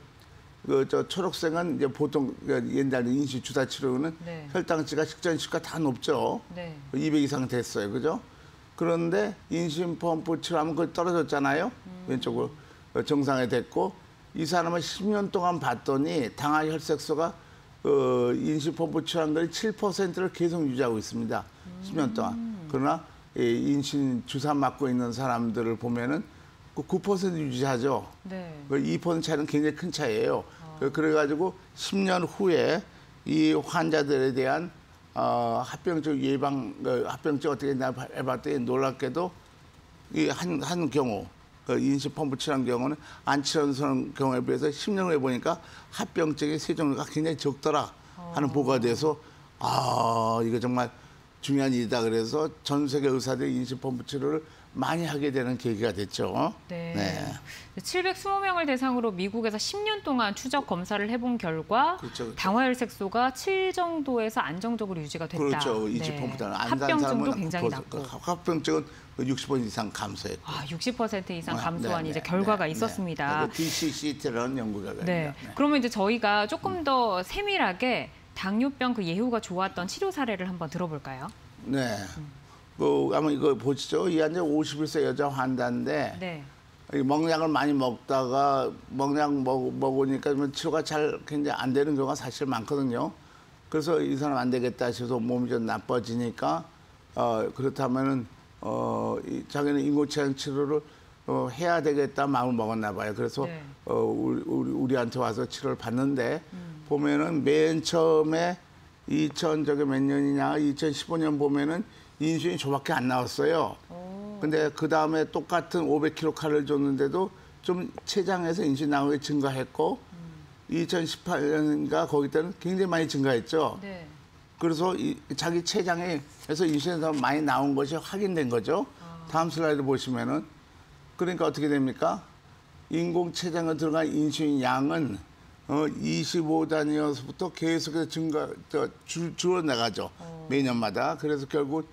저 초록색은 이제 보통 옛날 인시 주사 치료는 네. 혈당치가 식전시가 다 높죠. 네. 200 이상 됐어요, 그죠? 그런데 인슐린 펌프 치료하면 그거 떨어졌잖아요. 왼쪽으로 정상에 됐고 이 사람은 10년 동안 봤더니 당화 혈색소가 인슐린 펌프 치료한 거를 7%를 계속 유지하고 있습니다. 10년 동안. 그러나 인슐린 주사 맞고 있는 사람들을 보면은 9% 유지하죠. 네. 2% 차이는 굉장히 큰 차이예요. 그래가지고 10년 후에 이 환자들에 대한 합병증 예방, 합병증 어떻게 했나 해봤더니 놀랍게도 이 한 경우, 인슐린 펌프 치료한 경우는 안 치료한 경우에 비해서 10년 후에 보니까 합병증의 세 종류가 굉장히 적더라 하는 보고가 돼서 이거 정말 중요한 일이다. 그래서 전 세계 의사들이 인슐린 펌프 치료를 많이 하게 되는 계기가 됐죠. 네. 720명을 대상으로 미국에서 10년 동안 추적 검사를 해본 결과 그렇죠. 당화혈색소가 7 정도에서 안정적으로 유지가 됐다. 그렇죠. 인슐린 펌프다. 합병증도 굉장히 낮고. 합병증은 60% 이상 감소했고. 60% 이상 감소한 이제 결과가 있었습니다. DCCT라는 연구 결과입니다. 네. 그러면 이제 저희가 조금 더 세밀하게 당뇨병 그 예후가 좋았던 치료 사례를 한번 들어볼까요? 네. 아마 이거 보시죠. 이 환자 51세 여자 환자인데 네. 이 먹약을 많이 먹다가 먹약 먹으니까 치료가 잘 굉장히 안 되는 경우가 사실 많거든요. 그래서 이 사람 안 되겠다 싶어서 몸이 좀 나빠지니까 그렇다면은 자기는 인공췌장 치료를 해야 되겠다 마음을 먹었나 봐요. 그래서 네. 우리한테 와서 치료를 받는데 보면은 맨 처음에 2000 몇 년이냐 2015년 보면은 인슐린이 저밖에 안 나왔어요. 근데 그 다음에 똑같은 500kcal를 줬는데도 좀 췌장에서 인슐린 나오는 게 증가했고 2018년인가 거기 때는 굉장히 많이 증가했죠. 네. 그래서 자기 췌장에서 인슐린이 더 많이 나온 것이 확인된 거죠. 다음 슬라이드 보시면은 그러니까 어떻게 됩니까? 인공췌장에 들어간 인슐린 양은 25단위에서부터 계속해서 줄어나가죠. 매년마다. 그래서 결국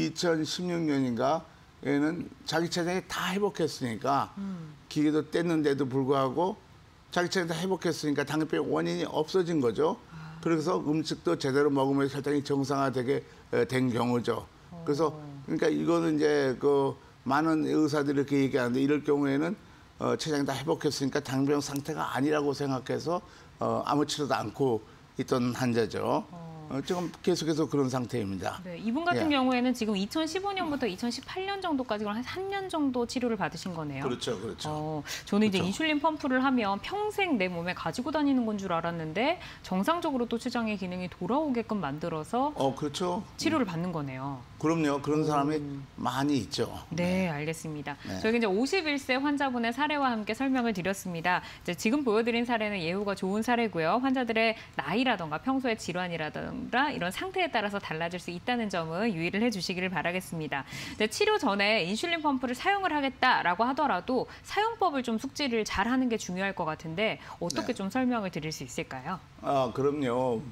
2016년인가에는 자기 췌장이 다 회복했으니까 기계도 뗐는데도 불구하고 자기 췌장이 다 회복했으니까 당뇨병 원인이 없어진 거죠. 그래서 음식도 제대로 먹으면서 혈당이 정상화되게 된 경우죠. 그래서 그러니까 이거는 이제 많은 의사들이 이렇게 얘기하는데 이럴 경우에는 췌장이 다 회복했으니까 당뇨병 상태가 아니라고 생각해서 아무 치료도 않고 있던 환자죠. 지금 계속해서 그런 상태입니다. 네, 이분 같은 경우에는 지금 2015년부터 2018년 정도까지 한 3년 정도 치료를 받으신 거네요. 그렇죠, 그렇죠. 저는 이제 그렇죠. 인슐린 펌프를 하면 평생 내 몸에 가지고 다니는 건 줄 알았는데 정상적으로 또 췌장의 기능이 돌아오게끔 만들어서 그렇죠. 치료를 받는 거네요. 그럼요. 그런 사람이 많이 있죠. 네, 알겠습니다. 네. 저희가 이제 51세 환자분의 사례와 함께 설명을 드렸습니다. 이제 지금 보여드린 사례는 예후가 좋은 사례고요. 환자들의 나이라던가 평소의 질환이라던가 이런 상태에 따라서 달라질 수 있다는 점은 유의를 해주시기를 바라겠습니다. 이제 치료 전에 인슐린 펌프를 사용을 하겠다라고 하더라도 사용법을 좀 숙지를 잘하는 게 중요할 것 같은데 어떻게 네. 좀 설명을 드릴 수 있을까요? 그럼요.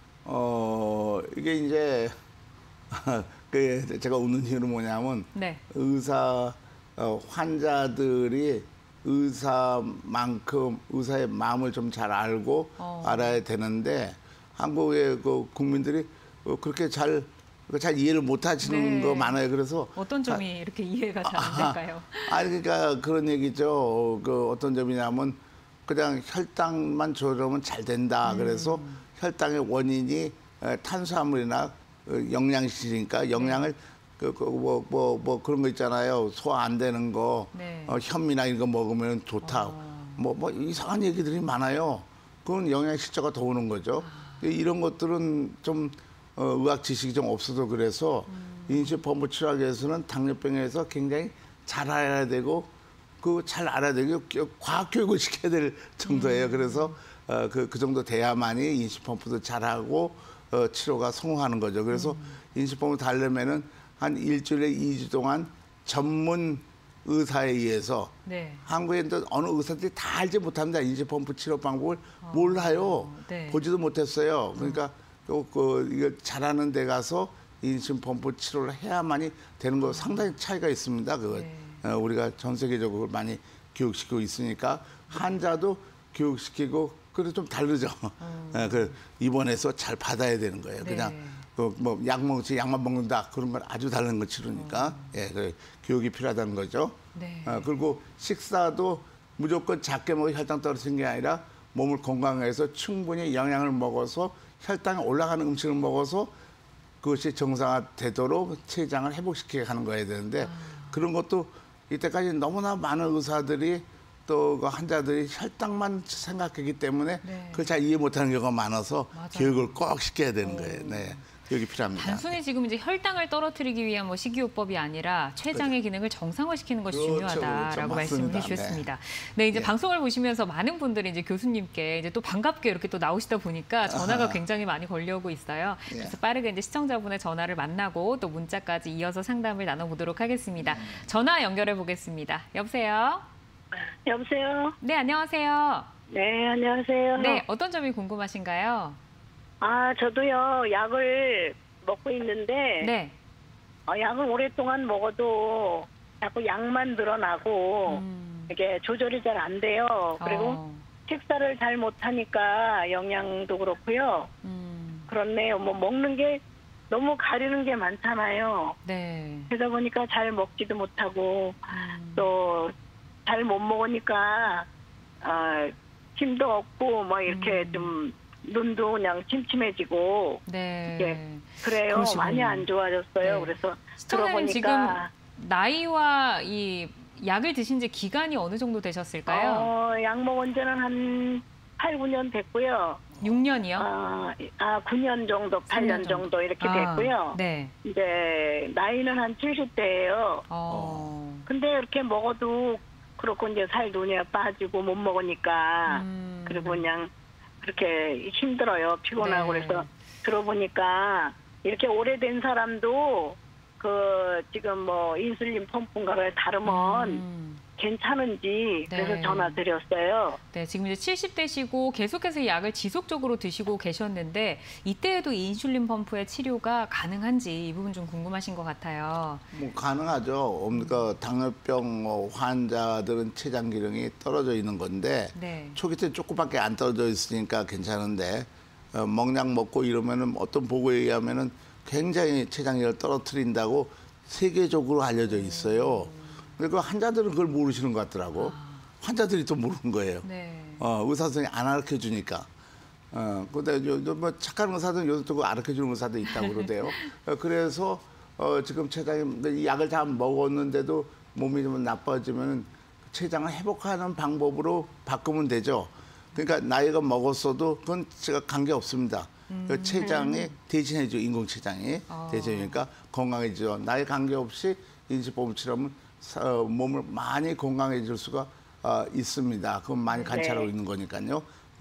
이게 이제 제가 웃는 이유는 뭐냐면 네. 환자들이 의사만큼 의사의 마음을 좀 잘 알고 알아야 되는데 한국의 국민들이 그렇게 잘 이해를 못 하시는 네. 거 많아요. 그래서 어떤 점이 이렇게 이해가 잘 안 될까요? 그러니까 그런 얘기죠. 그 어떤 점이냐면 그냥 혈당만 조절하면 잘 된다. 그래서 혈당의 원인이 탄수화물이나 영양실이니까 영양을 뭐 그런 거 있잖아요. 소화 안 되는 거, 네. 현미나 이런 거 먹으면 좋다. 뭐 이상한 얘기들이 많아요. 그건 영양실조가 더 오는 거죠. 이런 것들은 좀 의학 지식이 좀 없어서 그래서 인슐린펌프 치료하기위해서는 당뇨병에서 굉장히 잘 알아야 되고 잘 알아야 되고 과학 교육을 시켜야 될 정도예요. 그래서 그 정도 돼야만이 인슐린펌프도 잘하고 치료가 성공하는 거죠. 그래서 인슐린펌프 달려면은 한 일주일에 2주 동안 전문 의사에 의해서 네. 한국에 어느 의사들이 다 알지 못합니다. 인슐린펌프 치료 방법을 몰라요. 네. 보지도 못했어요. 그러니까 이거 잘하는 데 가서 인슐린펌프 치료를 해야만이 되는 거 상당히 차이가 있습니다. 그거 네. 우리가 전 세계적으로 많이 교육시키고 있으니까 환자도 교육시키고 그래도 좀 다르죠. 그 입원해서 잘 받아야 되는 거예요. 네. 그냥 뭐 약만 먹는다 그런 건 아주 다른 거 치료니까 그 교육이 필요하다는 거죠. 네. 그리고 식사도 무조건 작게 먹어 혈당 떨어지는 게 아니라 몸을 건강하게 해서 충분히 영양을 먹어서 혈당이 올라가는 음식을 먹어서 그것이 정상화되도록 췌장을 회복시키게 하는 거야 되는데 그런 것도 이때까지 너무나 많은 의사들이 또 그 환자들이 혈당만 생각했기 때문에 네. 그걸 잘 이해 못하는 경우가 많아서 맞아요. 교육을 꼭 시켜야 되는 거예요. 네, 교육이 필요합니다. 단순히 지금 이제 혈당을 떨어뜨리기 위한 뭐 식이요법이 아니라 췌장의 기능을 정상화시키는 것이 그렇죠, 중요하다라고 그렇죠. 말씀을 맞습니다. 해주셨습니다. 네, 이제 예. 방송을 보시면서 많은 분들이 이제 교수님께 이제 또 반갑게 이렇게 또 나오시다 보니까 전화가 굉장히 많이 걸려오고 있어요. 예. 그래서 빠르게 이제 시청자분의 전화를 만나고 또 문자까지 이어서 상담을 나눠보도록 하겠습니다. 전화 연결해 보겠습니다. 여보세요? 여보세요? 네, 안녕하세요. 네, 안녕하세요. 네, 어떤 점이 궁금하신가요? 저도요, 약을 먹고 있는데, 네. 약을 오랫동안 먹어도 자꾸 양만 늘어나고, 이게 조절이 잘 안 돼요. 그리고 식사를 잘 못하니까 영양도 그렇고요. 그렇네요. 뭐 먹는 게 너무 가리는 게 많잖아요. 네. 그러다 보니까 잘 먹지도 못하고, 또 잘 못 먹으니까, 힘도 없고, 뭐 이렇게 좀, 눈도 그냥 침침해지고, 네. 예, 그래요. 그러시군요. 많이 안 좋아졌어요. 네. 그래서 시청자님 지금 들어보니까 나이와 이 약을 드신 지 기간이 어느 정도 되셨을까요? 약 먹은 지는 한 8, 9년 됐고요. 6년이요? 9년 정도, 8년 정도 이렇게 됐고요. 네. 이제 나이는 한 70대예요. 근데 이렇게 먹어도 그렇고 이제 살 눈이 빠지고 못 먹으니까 그리고 그냥 그렇게 힘들어요. 피곤하고 네. 그래서 들어보니까 이렇게 오래된 사람도 지금 뭐 인슐린 펌프인가를 다르면 괜찮은지 그래서 네. 전화 드렸어요. 네, 지금 이제 70대시고 계속해서 약을 지속적으로 드시고 계셨는데 이때에도 이 인슐린 펌프의 치료가 가능한지 이 부분 좀 궁금하신 것 같아요. 뭐 가능하죠. 그러니까 당뇨병 환자들은 췌장 기능이 떨어져 있는 건데 네. 초기 때 조금밖에 안 떨어져 있으니까 괜찮은데 먹약 먹고 이러면은 어떤 보고에 의하면은 굉장히 췌장기를 떨어뜨린다고 세계적으로 알려져 있어요. 그러니까 환자들은 그걸 모르시는 것 같더라고. 환자들이 또 모르는 거예요. 네. 의사 선생님이 안 가르쳐 주니까. 근데 뭐 착한 의사들은 요즘 또 가르쳐 주는 의사도 있다고 그러대요. 그래서 지금 췌장이 이 약을 다 먹었는데도 몸이 좀 나빠지면 췌장을 회복하는 방법으로 바꾸면 되죠. 그러니까 나이가 먹었어도 그건 제가 관계 없습니다. 췌장이 대신해줘, 인공췌장이 대신해주니까 건강해지죠. 나이 관계없이 인슐린펌프 치료하면 몸을 많이 건강해질 수가 있습니다. 그건 많이 관찰하고 있는 거니까요.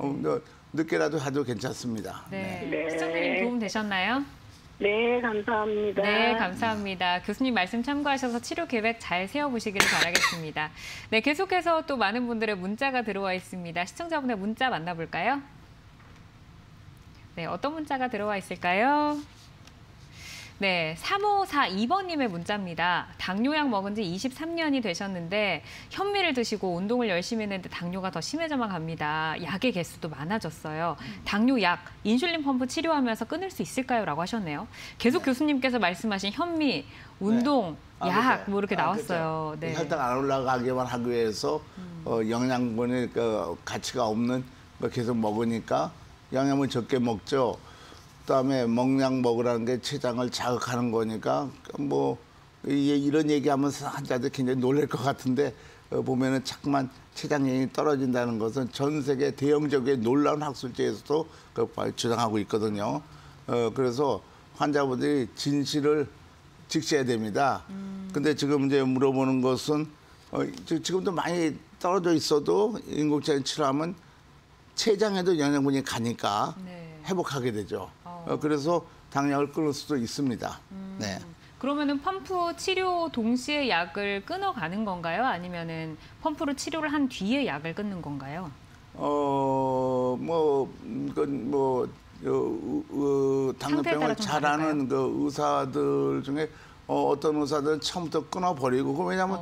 늦게라도 해도 괜찮습니다. 네. 네. 시청자님 도움 되셨나요? 네, 감사합니다. 네, 감사합니다. 교수님 말씀 참고하셔서 치료 계획 잘 세워보시기를 바라겠습니다. 네, 계속해서 또 많은 분들의 문자가 들어와 있습니다. 시청자분의 문자 만나볼까요? 네, 어떤 문자가 들어와 있을까요? 네, 3542번님의 문자입니다. 당뇨약 먹은 지 23년이 되셨는데 현미를 드시고 운동을 열심히 했는데 당뇨가 더 심해져만 갑니다. 약의 개수도 많아졌어요. 당뇨약, 인슐린 펌프 치료하면서 끊을 수 있을까요? 라고 하셨네요. 계속 교수님께서 말씀하신 현미, 운동, 약, 뭐 이렇게 나왔어요. 네. 혈당 안 올라가게만 하기 위해서 영양분의 가치가 없는 거 계속 먹으니까 영양분 적게 먹죠. 그다음에 먹약 먹으라는 게 췌장을 자극하는 거니까 뭐 이런 얘기하면서 환자들 굉장히 놀랄 것 같은데 보면은 자꾸만 췌장량이 떨어진다는 것은 전 세계 대형적인 놀라운 학술지에서도 주장하고 있거든요. 그래서 환자분들이 진실을 직시해야 됩니다. 근데 지금 이제 물어보는 것은 지금도 많이 떨어져 있어도 인공체장 치료하면 췌장에도 영양분이 가니까 회복하게 되죠. 그래서 당약을 끊을 수도 있습니다. 네. 그러면은 펌프 치료 동시에 약을 끊어가는 건가요? 아니면은 펌프로 치료를 한 뒤에 약을 끊는 건가요? 당뇨병을 잘하는 그 의사들 중에 어떤 의사들은 처음부터 끊어버리고, 왜냐하면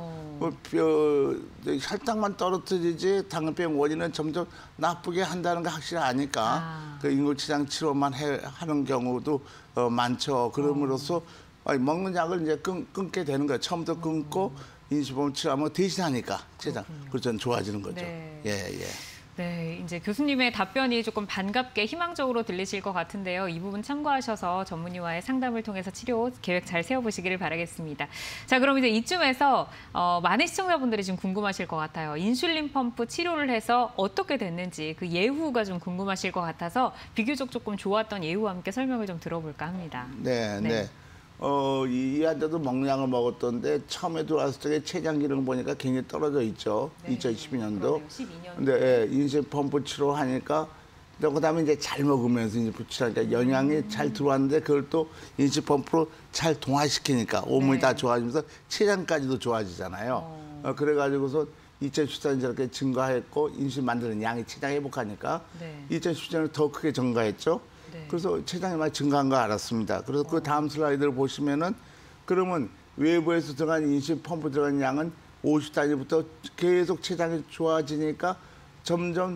혈당만 떨어뜨리지 당뇨병 원인은 점점 나쁘게 한다는 거 확실히 아니까 그 인공치장 치료만 하는 경우도 많죠. 그럼으로써 먹는 약을 이제 끊게 되는 거예요. 처음부터 끊고 인슐린 치료하면 대신하니까 췌장 그렇죠, 좋아지는 거죠. 네. 예. 네, 이제 교수님의 답변이 조금 반갑게 희망적으로 들리실 것 같은데요. 이 부분 참고하셔서 전문의와의 상담을 통해서 치료 계획 잘 세워보시기를 바라겠습니다. 자, 그럼 이제 이쯤에서 많은 시청자분들이 지금 궁금하실 것 같아요. 인슐린 펌프 치료를 해서 어떻게 됐는지 그 예후가 좀 궁금하실 것 같아서 비교적 조금 좋았던 예후와 함께 설명을 좀 들어볼까 합니다. 네. 이 환자도 먹약을 먹었던데 처음에 들어왔을 때 췌장 기능 보니까 굉장히 떨어져 있죠. 2012년도. 12년. 근데 인슐린 펌프 치료하니까 그다음에 이제 잘 먹으면서 인슐린 치료하니까 영양이 잘 들어왔는데 그걸 또 인슐린 펌프로 잘 동화시키니까 온몸이 다 좋아지면서 췌장까지도 좋아지잖아요. 그래가지고서 2014년 저렇게 증가했고 인슐린 만드는 양이 췌장 회복하니까 2017년에 더 크게 증가했죠. 그래서 췌장이 많이 증가한 거 알았습니다. 그래서 그 다음 슬라이드를 보시면은 그러면 외부에서 들어간 인슐린 펌프 들어간 양은 50단위부터 계속 췌장이 좋아지니까 점점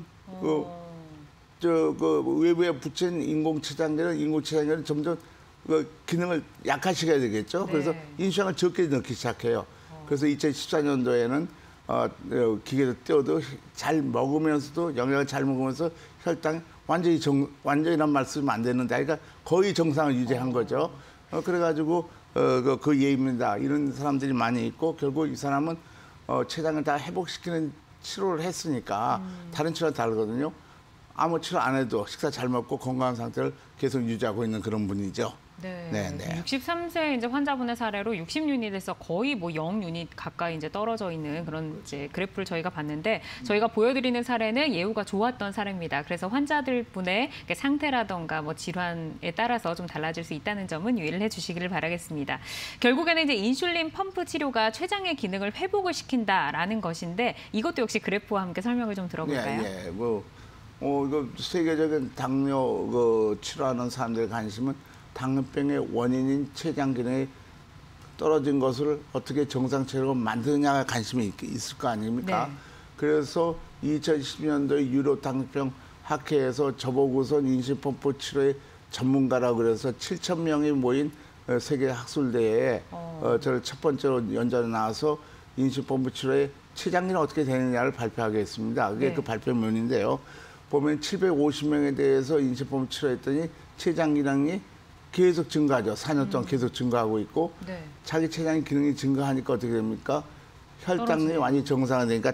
외부에 붙인 인공췌장계는 점점 그 기능을 약화시켜야 되겠죠. 그래서 인슐린을 적게 넣기 시작해요. 그래서 2014년도에는 기계를 띄워도 잘 먹으면서도 영양을 잘 먹으면서 혈당이 완전히란 말씀은 안 되는데, 그러니까 거의 정상을 유지한 거죠. 그래가지고 그 예입니다. 이런 사람들이 많이 있고 결국 이 사람은 췌장을 다 회복시키는 치료를 했으니까 다른 치료와 다르거든요. 아무 치료 안 해도 식사 잘 먹고 건강한 상태를 계속 유지하고 있는 그런 분이죠. 네. 63세 이제 환자분의 사례로 60유닛에서 거의 뭐 0유닛 가까이 이제 떨어져 있는 그런 이제 그래프를 저희가 봤는데 저희가 보여드리는 사례는 예후가 좋았던 사례입니다. 그래서 환자들 분의 상태라던가 뭐 질환에 따라서 좀 달라질 수 있다는 점은 유의를 해주시기를 바라겠습니다. 결국에는 이제 인슐린 펌프 치료가 췌장의 기능을 회복을 시킨다라는 것인데 이것도 역시 그래프와 함께 설명을 좀 들어볼까요? 이거 세계적인 당뇨 치료하는 사람들의 관심은 당뇨병의 원인인 췌장 기능이 떨어진 것을 어떻게 정상체로 만드느냐가 관심이 있을 거 아닙니까? 그래서 2010년도에 유럽 당뇨병 학회에서 저보고선 인슐린 펌프 치료의 전문가라고 그래서 7,000명이 모인 세계 학술대회에 저를 첫 번째로 연전에 나와서 인슐린 펌프 치료의 췌장 기능 어떻게 되느냐를 발표하게 했습니다. 그게 그 발표문인데요. 보면 750명에 대해서 인슐린 펌프 치료했더니 췌장 기능이 계속 증가하죠. 4년 동안 계속 증가하고 있고 자기 췌장 기능이 증가하니까 어떻게 됩니까? 혈당이 완전히 정상화되니까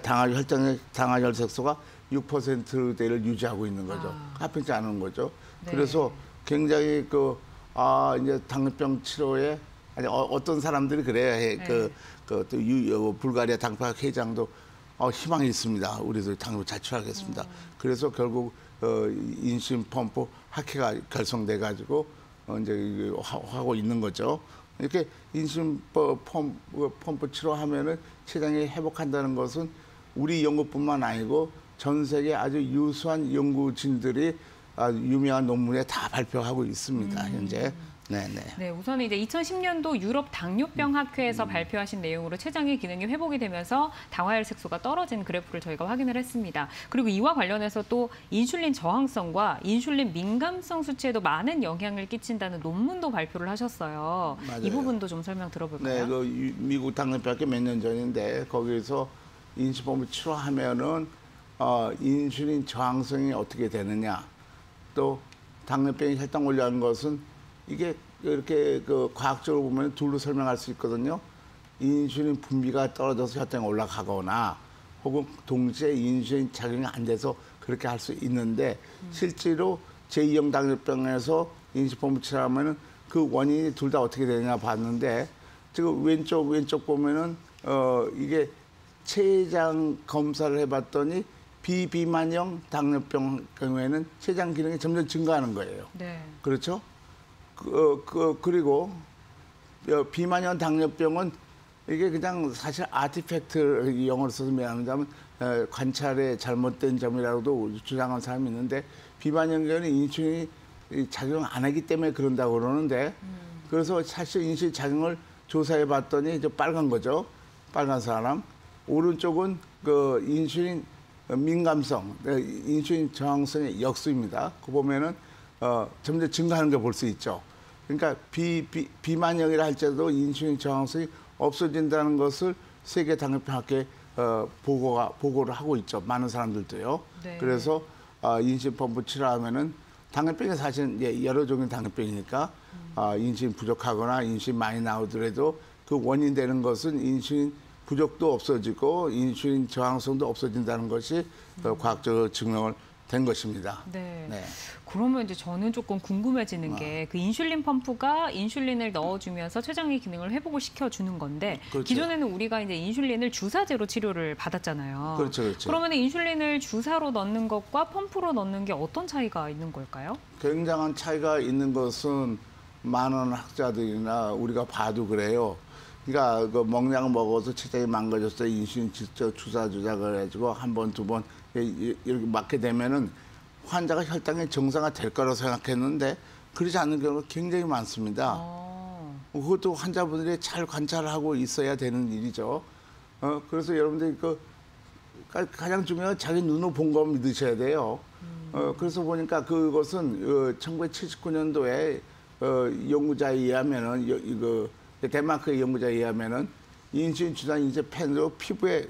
당화혈색소가 6%대를 유지하고 있는 거죠. 하편치 않은 거죠. 그래서 굉장히 이제 당뇨병 치료에 어떤 사람들이 그래요. 또 불가리아 당뇨학 회장도 희망이 있습니다. 우리도 당뇨 잘 치료하겠습니다. 그래서 결국 인슐린 펌프 학회가 결성돼 가지고 이제 하고 있는 거죠. 이렇게 인슐린 펌프 치료하면은 췌장이 회복한다는 것은 우리 연구뿐만 아니고 전 세계 아주 유수한 연구진들이 유명한 논문에 다 발표하고 있습니다. 현재. 네네. 네, 우선 이제 2010년도 유럽 당뇨병 학회에서 발표하신 내용으로 췌장의 기능이 회복이 되면서 당화혈 색소가 떨어진 그래프를 저희가 확인을 했습니다. 그리고 이와 관련해서 또 인슐린 저항성과 인슐린 민감성 수치에도 많은 영향을 끼친다는 논문도 발표를 하셨어요. 맞아요. 이 부분도 좀 설명 들어볼까요? 네, 그 미국 당뇨병학회 몇 년 전인데 거기서 인슐린펌프 치료하면은 인슐린 저항성이 어떻게 되느냐, 또 당뇨병이 혈당 올라가는 것은 이게 이렇게 그 과학적으로 보면 둘로 설명할 수 있거든요. 인슐린 분비가 떨어져서 혈당이 올라가거나 혹은 동시에 인슐린 작용이 안 돼서 그렇게 할 수 있는데 실제로 제2형 당뇨병에서 인슐린펌프 치료하면은 그 원인이 둘 다 어떻게 되느냐 봤는데 지금 왼쪽 보면은 이게 췌장 검사를 해봤더니 비비만형 당뇨병 경우에는 췌장 기능이 점점 증가하는 거예요. 네. 그렇죠? 그리고 비만형 당뇨병은 이게 그냥 사실 아티팩트 영어로 써서 미안하면 관찰에 잘못된 점이라고도 주장하는 사람이 있는데 비만형 경우는 인슐린이 작용 안 하기 때문에 그런다고 그러는데 그래서 사실 인슐린 작용을 조사해 봤더니 이제 빨간 거죠. 빨간 사람. 오른쪽은 그 인슐린 민감성, 인슐린 저항성의 역수입니다. 그 보면은 점점 증가하는 걸 볼 수 있죠. 그러니까 비만형이라 할지라도 인슐린 저항성이 없어진다는 것을 세계 당뇨병학회 보고를 하고 있죠. 많은 사람들도요. 네. 그래서 인슐린 펌프 치료하면은 당뇨병이 사실 이제 여러 종의 당뇨병이니까 인슐린 부족하거나 인슐린 많이 나오더라도 그 원인 되는 것은 인슐린 부족도 없어지고 인슐린 저항성도 없어진다는 것이 과학적으로 증명을 된 것입니다. 네. 네. 그러면 이제 저는 조금 궁금해지는 게 그 인슐린 펌프가 인슐린을 넣어주면서 췌장의 기능을 회복을 시켜주는 건데 그렇죠. 기존에는 우리가 이제 인슐린을 주사제로 치료를 받았잖아요. 그렇죠, 그렇죠. 그러면 인슐린을 주사로 넣는 것과 펌프로 넣는 게 어떤 차이가 있는 걸까요? 굉장한 차이가 있는 것은 많은 학자들이나 우리가 봐도 그래요. 그러니까 그 먹약을 먹어서 췌장이 망가졌어요. 인슐린 직접 주사 그래가지고 한 번, 두 번 이렇게 맞게 되면은 환자가 혈당이 정상화 될 거라고 생각했는데 그렇지 않는 경우가 굉장히 많습니다. 그것도 환자분들이 잘 관찰하고 있어야 되는 일이죠. 그래서 여러분들이 가장 중요한 건 자기 눈으로 본 거 믿으셔야 돼요. 그래서 보니까 그것은 1979년도에 연구자에 의하면은 덴마크의 연구자에 의하면은 인슐린 주사 인제 펜으로 피부에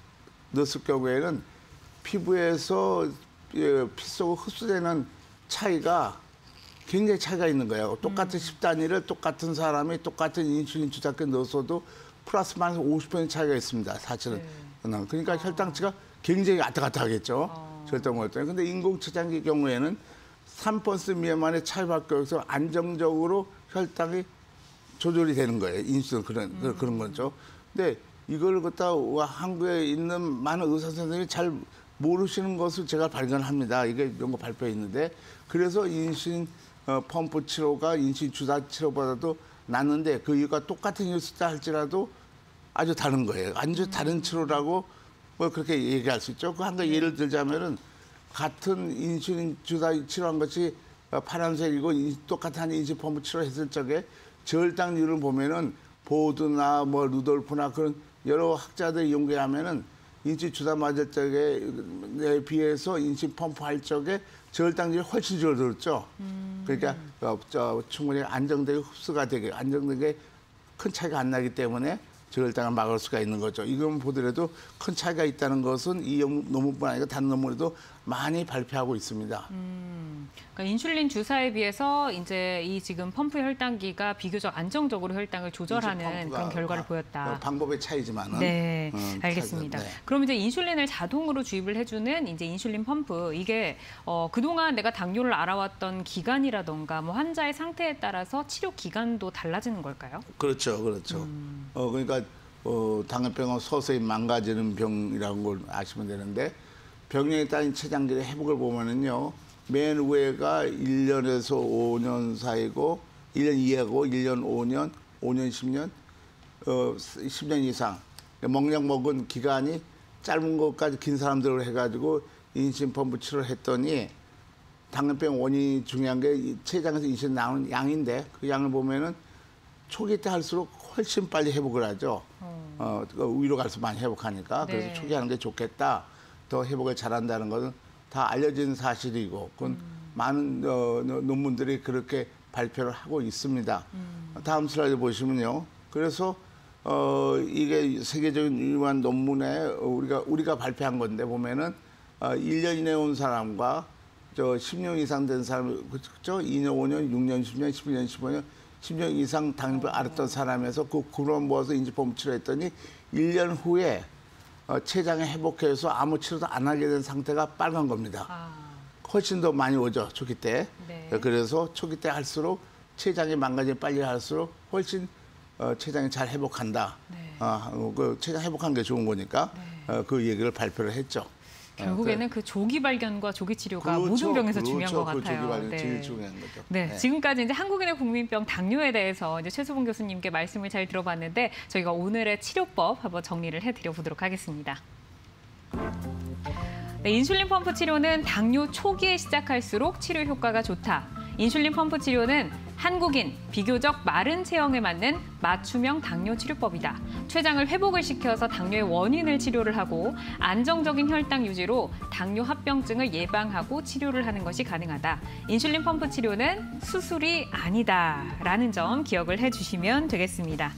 넣었을 경우에는 피부에서 피 속으로 흡수되는 차이가 굉장히 차이가 있는 거예요. 똑같은 10단위를 똑같은 사람이 똑같은 인슐린 주사기에 넣었어도 플러스 마이너스 50% 차이가 있습니다. 사실은. 네. 그러니까 혈당치가 굉장히 왔다 갔다 하겠죠. 혈당 때문에. 근데 인공췌장기 경우에는 3% 미만의 차이밖에 없어서 안정적으로 혈당이 조절이 되는 거예요. 인슐린 그런 거죠. 근데 이걸 갖다 한국에 있는 많은 의사 선생님이 잘 모르시는 것을 제가 발견합니다. 이게 연구 발표에 있는데 그래서 인슐린 펌프 치료가 인슐린 주사 치료보다도 낫는데 그 이유가 똑같은 일수다 할지라도 아주 다른 거예요. 아주 다른 치료라고 뭐 그렇게 얘기할 수 있죠. 그 한 가지 예를 들자면은 같은 인슐린 주사 치료한 것이 파란색이고 똑같은 인슐린 펌프 치료했을 적에 저혈당률을 보면은 보드나 뭐 루돌프나 그런 여러 학자들이 연구하면은 인슐린 주사 맞을 적에 비해서 인슐린 펌프 할 적에 저혈당률이 훨씬 줄어들었죠. 그러니까 충분히 안정되게 흡수가 되게 안정되게 큰 차이가 안 나기 때문에 저혈당을 막을 수가 있는 거죠. 이건 보더라도 큰 차이가 있다는 것은 이 논문뿐 아니라 다른 논문에도 많이 발표하고 있습니다. 그러니까 인슐린 주사에 비해서 이제 이 지금 펌프 혈당기가 비교적 안정적으로 혈당을 조절하는 그런 결과를 보였다. 방법의 차이지만은. 네, 알겠습니다. 네. 그럼 이제 인슐린을 자동으로 주입을 해주는 이제 인슐린 펌프 이게 그동안 내가 당뇨를 알아왔던 기간이라던가 뭐 환자의 상태에 따라서 치료 기간도 달라지는 걸까요? 그렇죠, 그렇죠. 그러니까 당뇨병은 서서히 망가지는 병이라는 걸 아시면 되는데 병에 따른 췌장기의 회복을 보면은요. 맨 위에가 1년에서 5년 사이고 1년 이하고 1년 5년, 5년 10년, 10년 이상 먹약 먹은 기간이 짧은 것까지 긴 사람들을 해가지고 인슐린 펌프 치료를 했더니 당뇨병 원인이 중요한 게 이 췌장에서 인슐린 나오는 양인데 그 양을 보면은 초기 때 할수록 훨씬 빨리 회복을 하죠. 위로 갈수록 많이 회복하니까. 그래서 네. 초기 하는 게 좋겠다. 더 회복을 잘한다는 것은 다 알려진 사실이고 그건 많은 논문들이 그렇게 발표를 하고 있습니다. 다음 슬라이드 보시면요. 그래서 이게 세계적인 유명한 논문에 우리가 발표한 건데 보면은 1년 이내에 온 사람과 10년 이상 된 사람, 그죠? 2년, 5년, 6년, 10년, 11년, 15년, 10년 이상 당뇨병 앓았던 사람에서 그 그런 모아서 인지보험 치료했더니 1년 후에 췌장이 회복해서 아무 치료도 안 하게 된 상태가 빨간 겁니다. 훨씬 더 많이 오죠, 초기 때. 네. 그래서 초기 때 할수록 췌장이 망가지면 빨리 할수록 훨씬 췌장이 잘 회복한다. 네. 그 췌장 회복한 게 좋은 거니까 그 얘기를 발표를 했죠. 결국에는 그 조기 발견과 조기 치료가 그렇죠, 모든 병에서 그렇죠. 중요한 것 그 같아요. 조기 발견이 제일 중요한 거죠. 네, 지금까지 이제 한국인의 국민병 당뇨에 대해서 이제 최수봉 교수님께 말씀을 잘 들어봤는데 저희가 오늘의 치료법 한번 정리를 해드려 보도록 하겠습니다. 네, 인슐린 펌프 치료는 당뇨 초기에 시작할수록 치료 효과가 좋다. 인슐린 펌프 치료는 한국인 비교적 마른 체형에 맞는 맞춤형 당뇨 치료법이다. 췌장을 회복을 시켜서 당뇨의 원인을 치료를 하고 안정적인 혈당 유지로 당뇨 합병증을 예방하고 치료를 하는 것이 가능하다. 인슐린 펌프 치료는 수술이 아니다라는 점 기억을 해주시면 되겠습니다.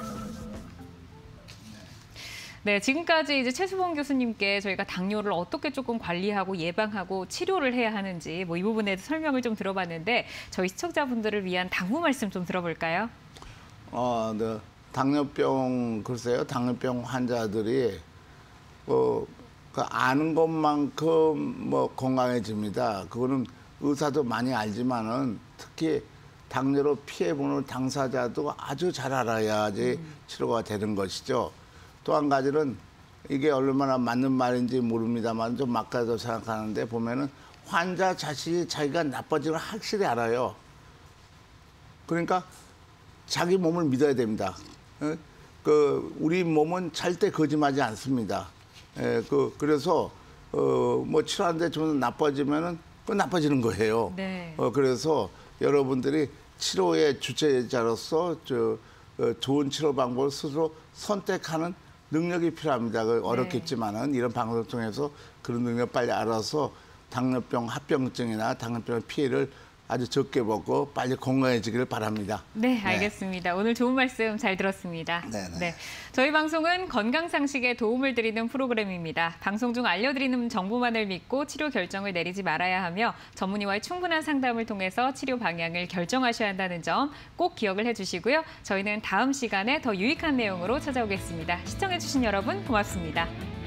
네, 지금까지 이제 최수봉 교수님께 저희가 당뇨를 어떻게 조금 관리하고 예방하고 치료를 해야 하는지 이 부분에 대해서 설명을 좀 들어봤는데 저희 시청자분들을 위한 당부 말씀 좀 들어볼까요? 네. 당뇨병 글쎄요, 당뇨병 환자들이 그 아는 것만큼 건강해집니다. 그거는 의사도 많이 알지만은 특히 당뇨로 피해보는 당사자도 아주 잘 알아야지 치료가 되는 것이죠. 또 한 가지는 이게 얼마나 맞는 말인지 모릅니다만 좀 막가도 생각하는데 보면은 환자 자신이 자기가 나빠지는 걸 확실히 알아요. 그러니까 자기 몸을 믿어야 됩니다. 우리 몸은 절대 거짓말하지 않습니다. 그래서 치료하는데 좀 나빠지면은 그 나빠지는 거예요. 네. 그래서 여러분들이 치료의 주체자로서 좋은 치료 방법을 스스로 선택하는 능력이 필요합니다. 어렵겠지만은 이런 방송을 통해서 그런 능력 빨리 알아서 당뇨병 합병증이나 당뇨병 피해를 아주 적게 먹고 빨리 건강해지기를 바랍니다. 네, 알겠습니다. 오늘 좋은 말씀 잘 들었습니다. 네네. 네, 저희 방송은 건강상식에 도움을 드리는 프로그램입니다. 방송 중 알려드리는 정보만을 믿고 치료 결정을 내리지 말아야 하며 전문의와의 충분한 상담을 통해서 치료 방향을 결정하셔야 한다는 점 꼭 기억을 해주시고요. 저희는 다음 시간에 더 유익한 내용으로 찾아오겠습니다. 시청해주신 여러분 고맙습니다.